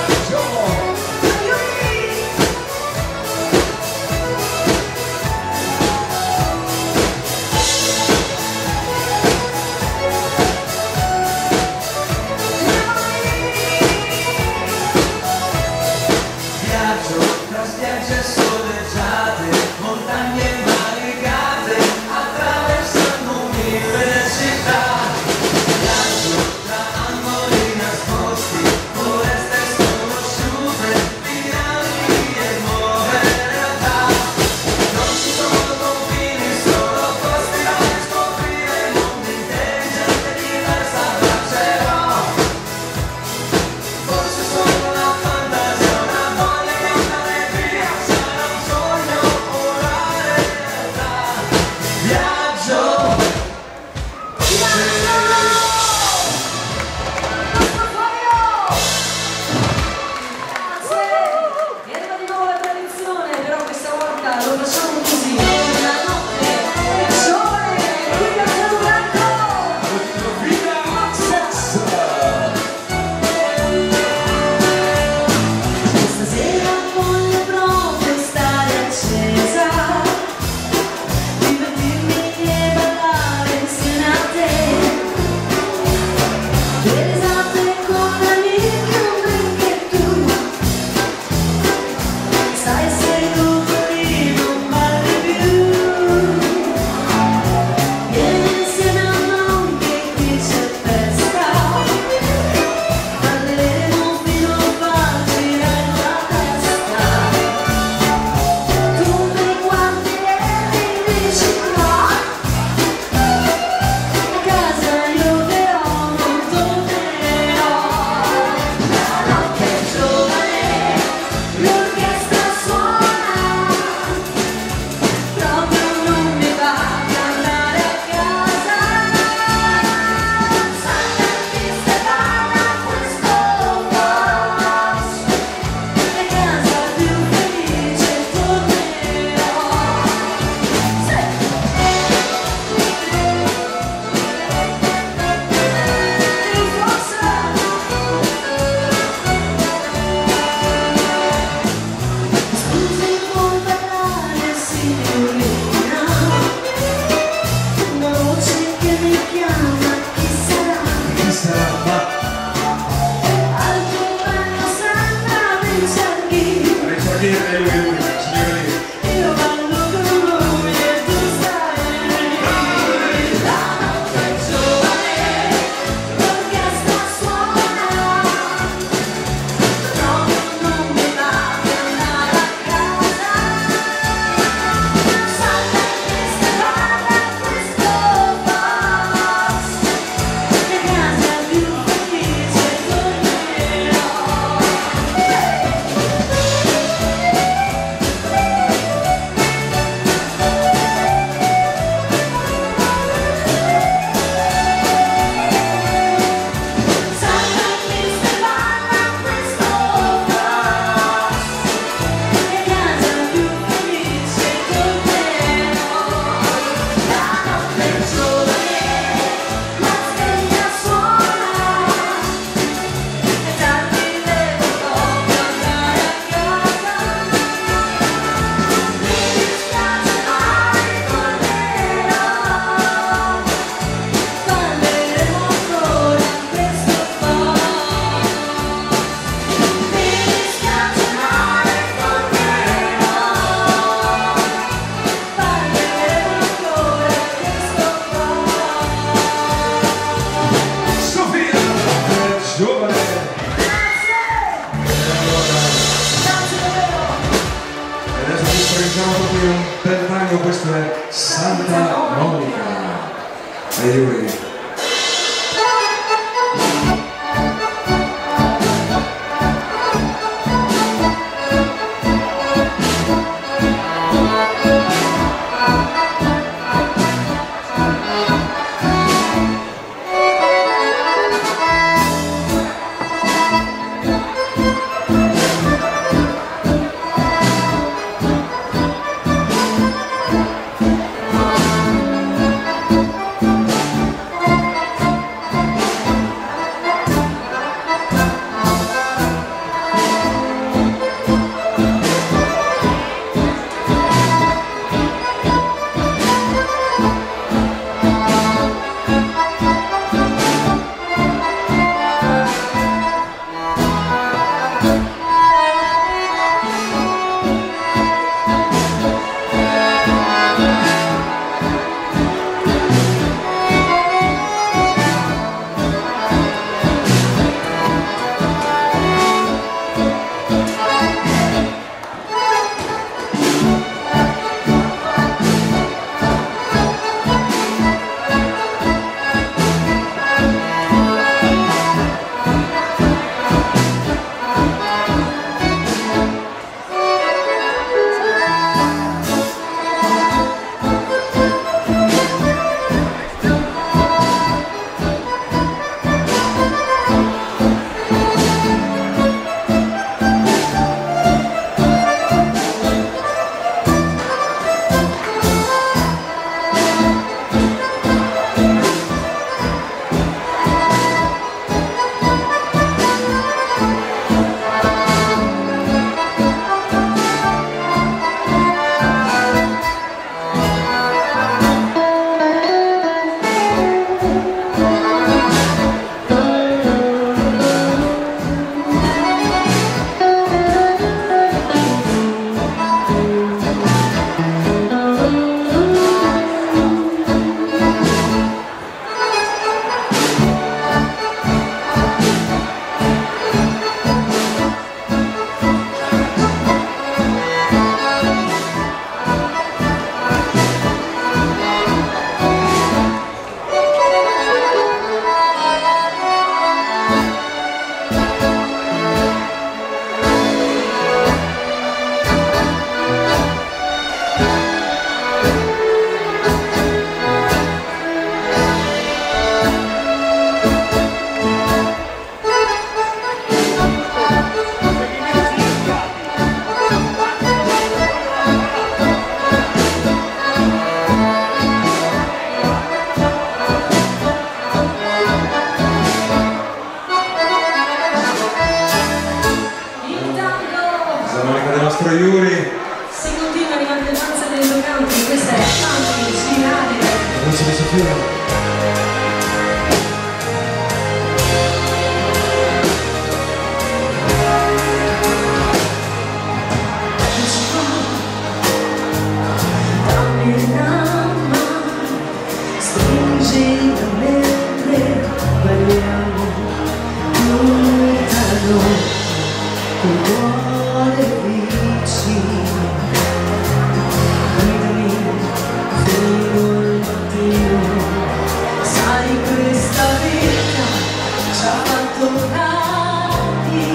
Questo è Santa Monica. Are you ready? nostro Yuri. Si continua in mancanza dei locali, questa è Fammi girare. Non si dice più. Col cuore vicino, guidami fino al mattino. Sai, questa vita ci ha fatto grandi,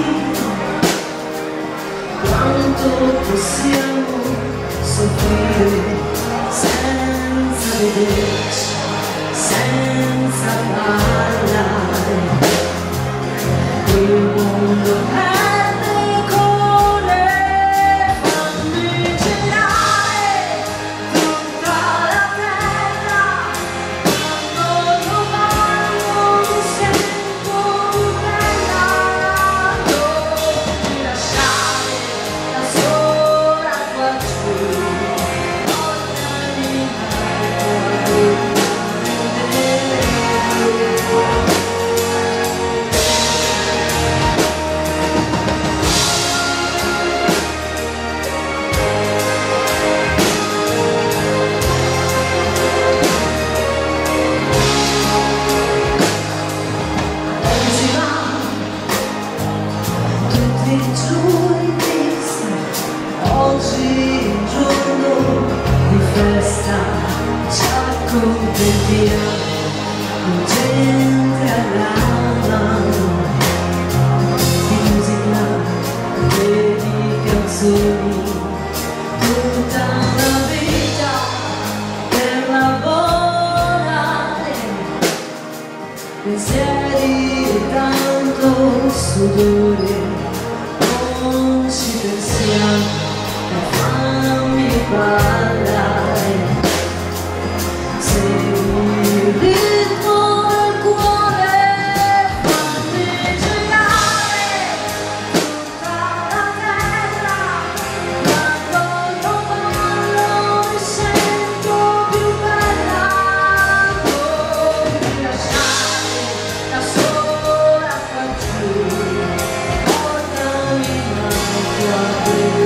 quanto possiamo soffrire senza vederci, senza parlare. Il mondo perde colore, fammi girare tutta la terra. Quando lo ballo mi sento bella. Non mi lasciare da sola qua giù, portami a oggi è un giorno di festa, ci accontentiamo con gente alla mano, di musica e di canzoni, tutta una vita per lavorare, pensieri e tanto sudore. Non ci pensiamo, ma fammi parlare. Segui il ritmo del cuore, fammi girare tutta la terra. Quando lo ballo mi sento più bella. Non mi lasciare da sola qua giù, portami a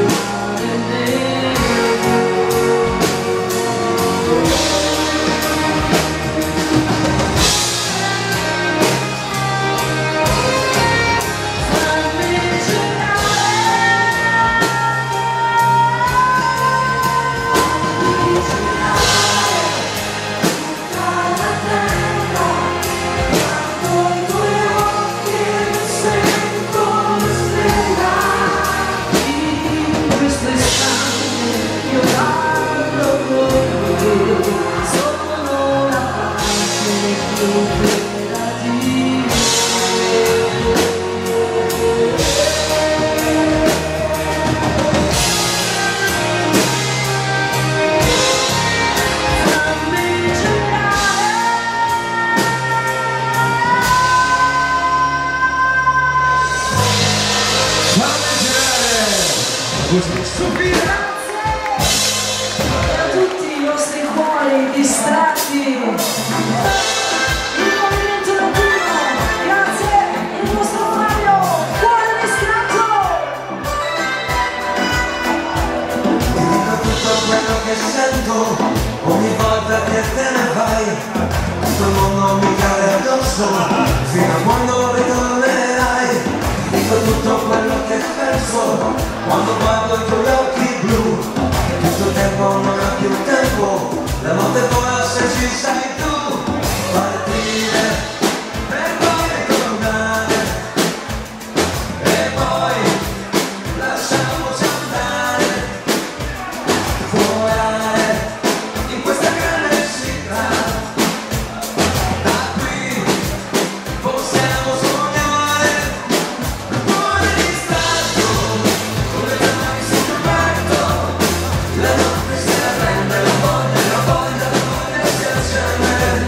Sofia! E a tutti i vostri cuori distratti, il movimento latino, grazie, il vostro Fabio, cuore distratto. Ti dico tutto quello che sento ogni volta che te ne vai, tutto il mondo mi cade addosso, fino a quando ritornerai. Ti dico tutto quello che penso quando guardo i tuoi occhi blu, tutto il tempo non ha più tempo, la notte vola se ci sei tu, partire per poi ritornare e poi lasciamoci andare, volare in questa grande città, da qui possiamo sognare, cuore distratto, con le mani sul petto, la notte si arrende, la voglia, la voglia, la voglia si accende.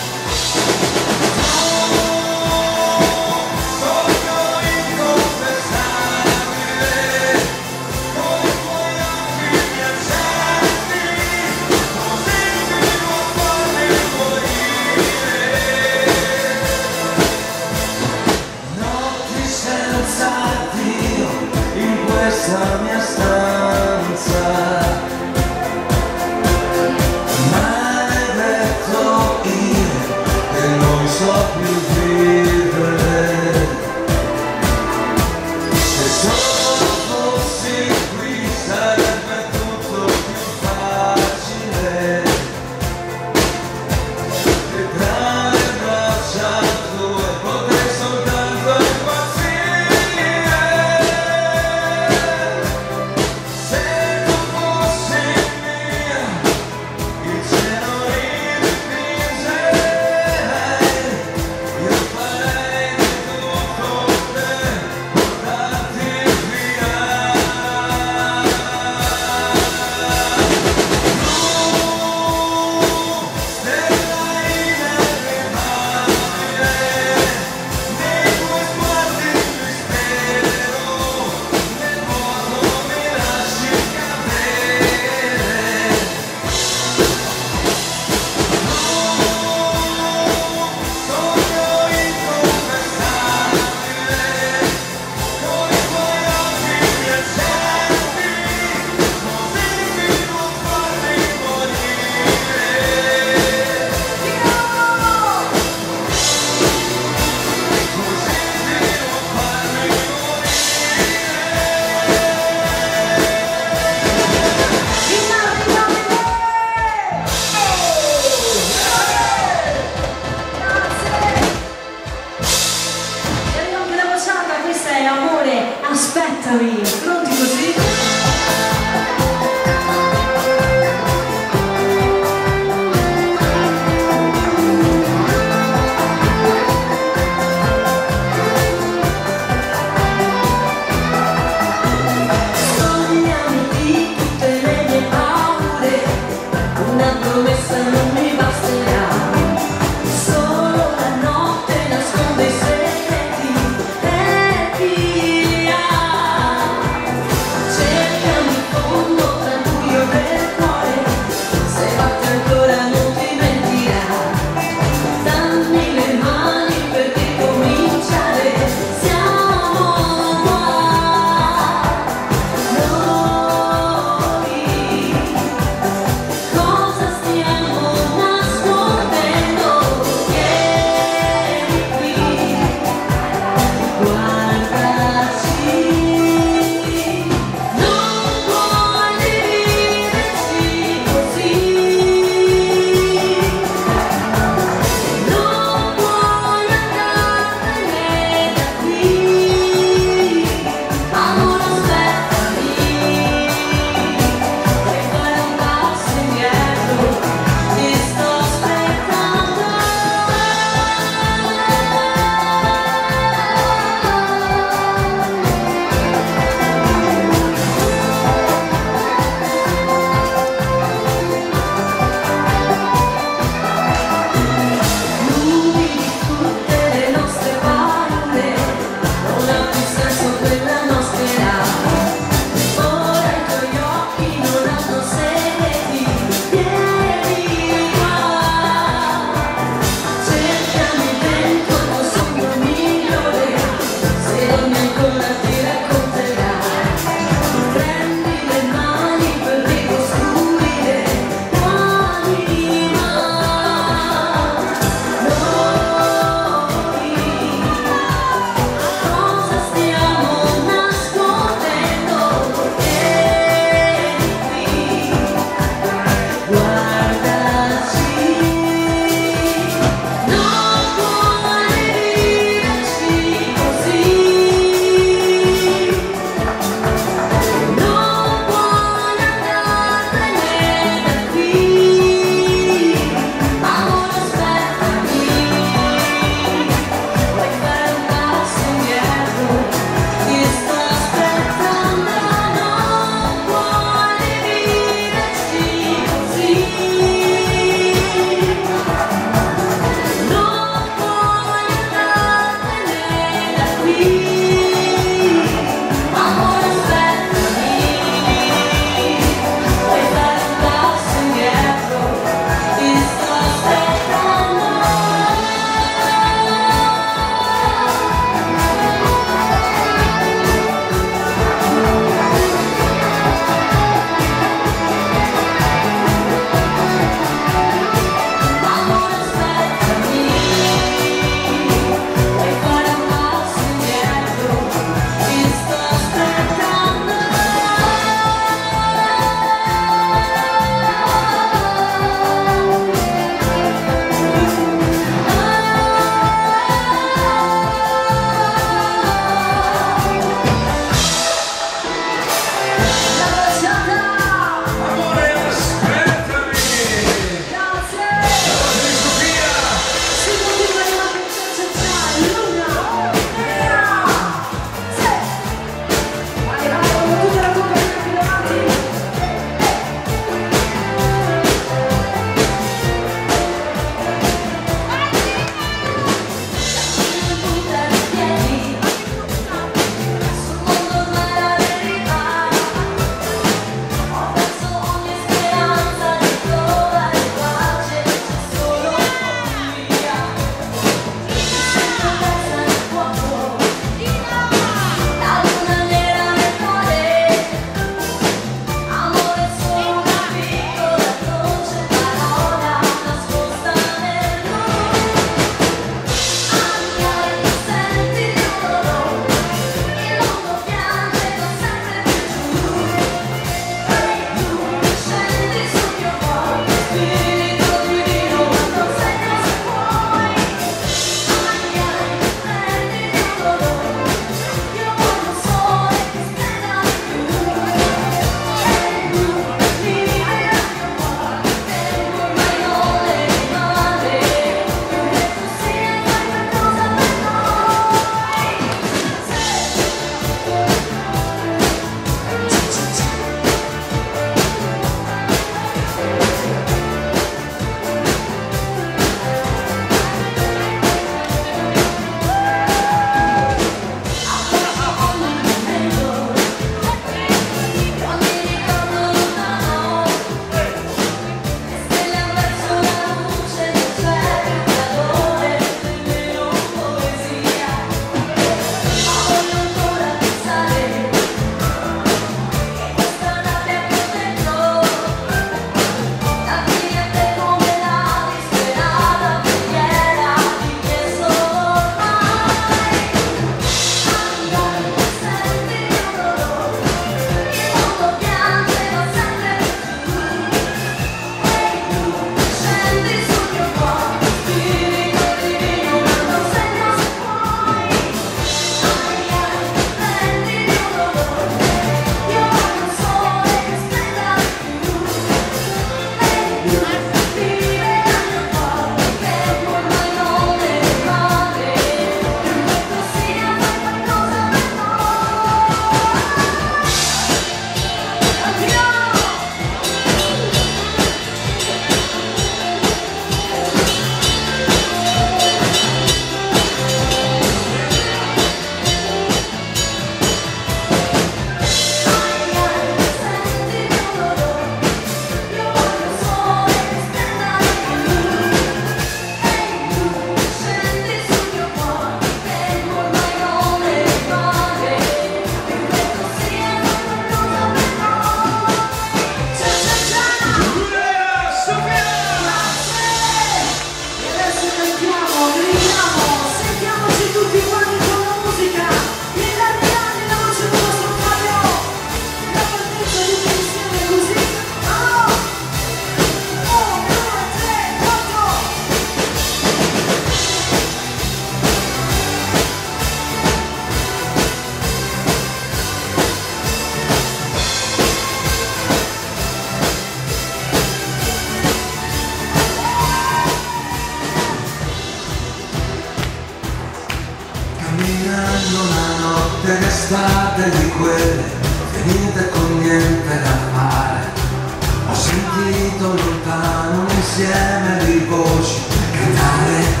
un'estate di quelle finite con niente da fare. Ho sentito lontano un insieme di voci cantare.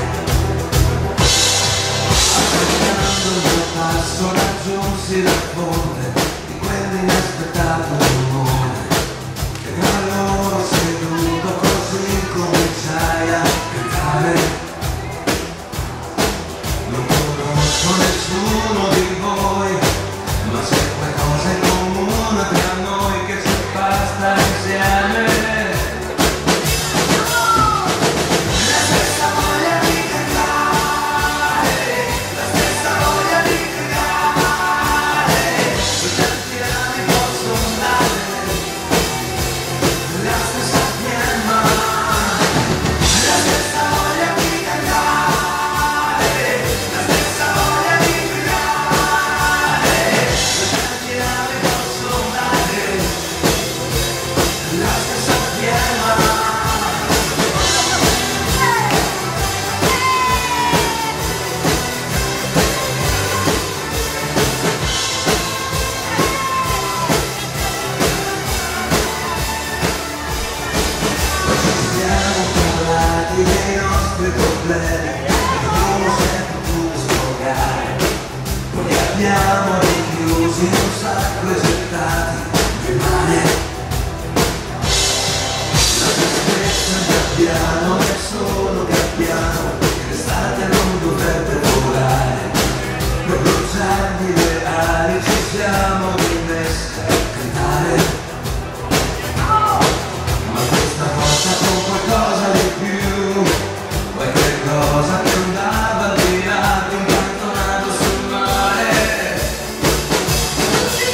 Aspettando il mio passo raggiunsi la fonte di quell'inaspettato rumore, e tra loro seduto così cominciai a cantare. Non conosco nessuno di voi, ma c'è qualcosa in comune tra noi che ci fa stare insieme. La stessa voglia di cantare, la stessa voglia di gridare, per tanti anni posso andare, la stessa fiamma, la stessa voglia di cantare, la stessa voglia di gridare, per tanti anni posso andare, la stessa fiamma. Siamo parlati dei nostri problemi, ognuno si è potuto sfogare, poi li abbiamo rinchiusi in un sacco e gettati nel mare. La tristezza gabbiano è solo gabbiano, che l'estate non dovrebbe volare. Per bruciargli le ali ci siamo rimessi a cantare. Ma questa volta con qualcosa di più, qualche cosa che andava al di là di un cantonato sul mare.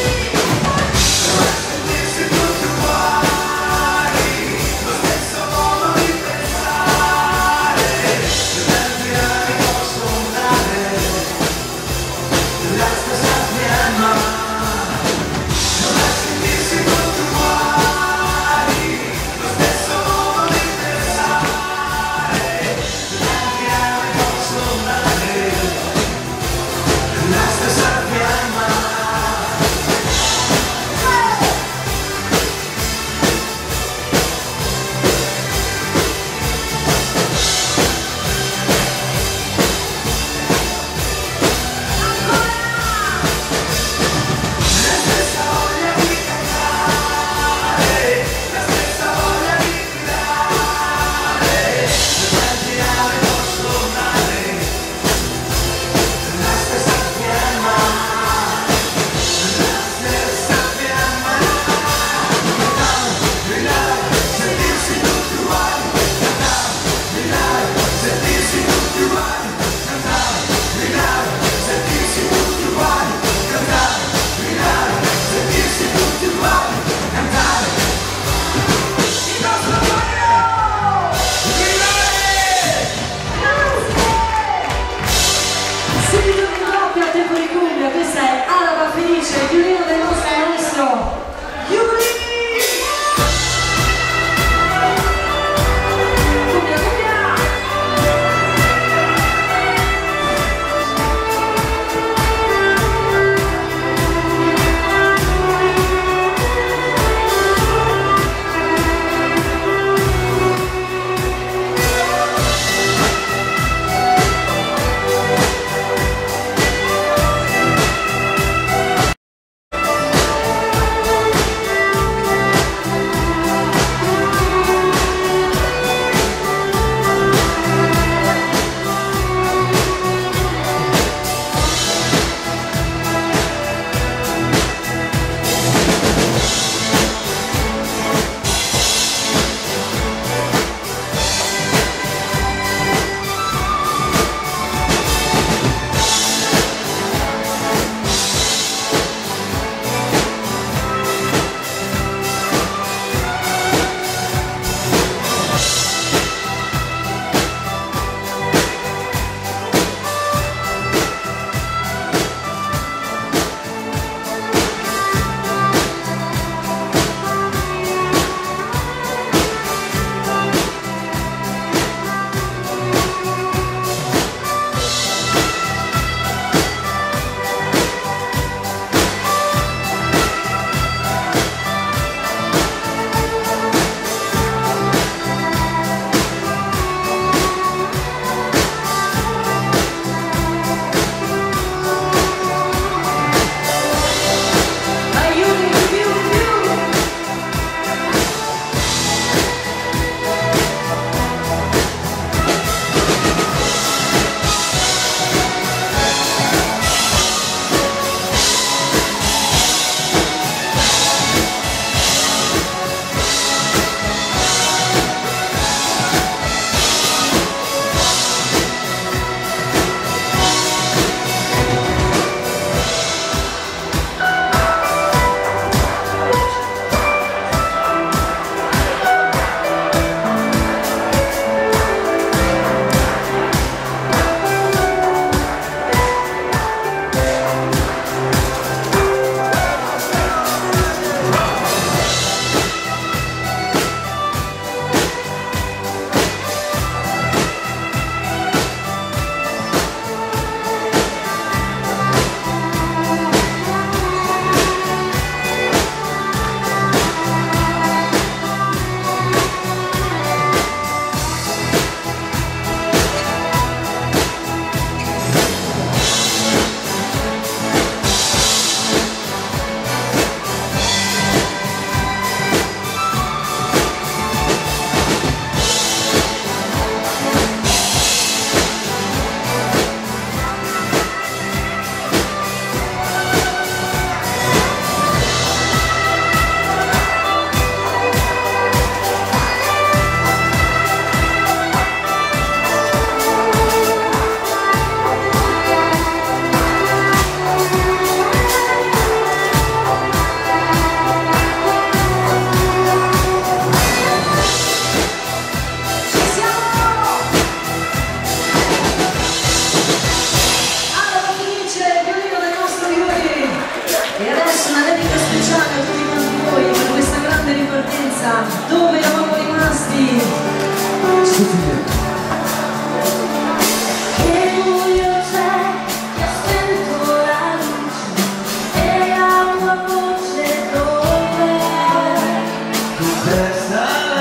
festa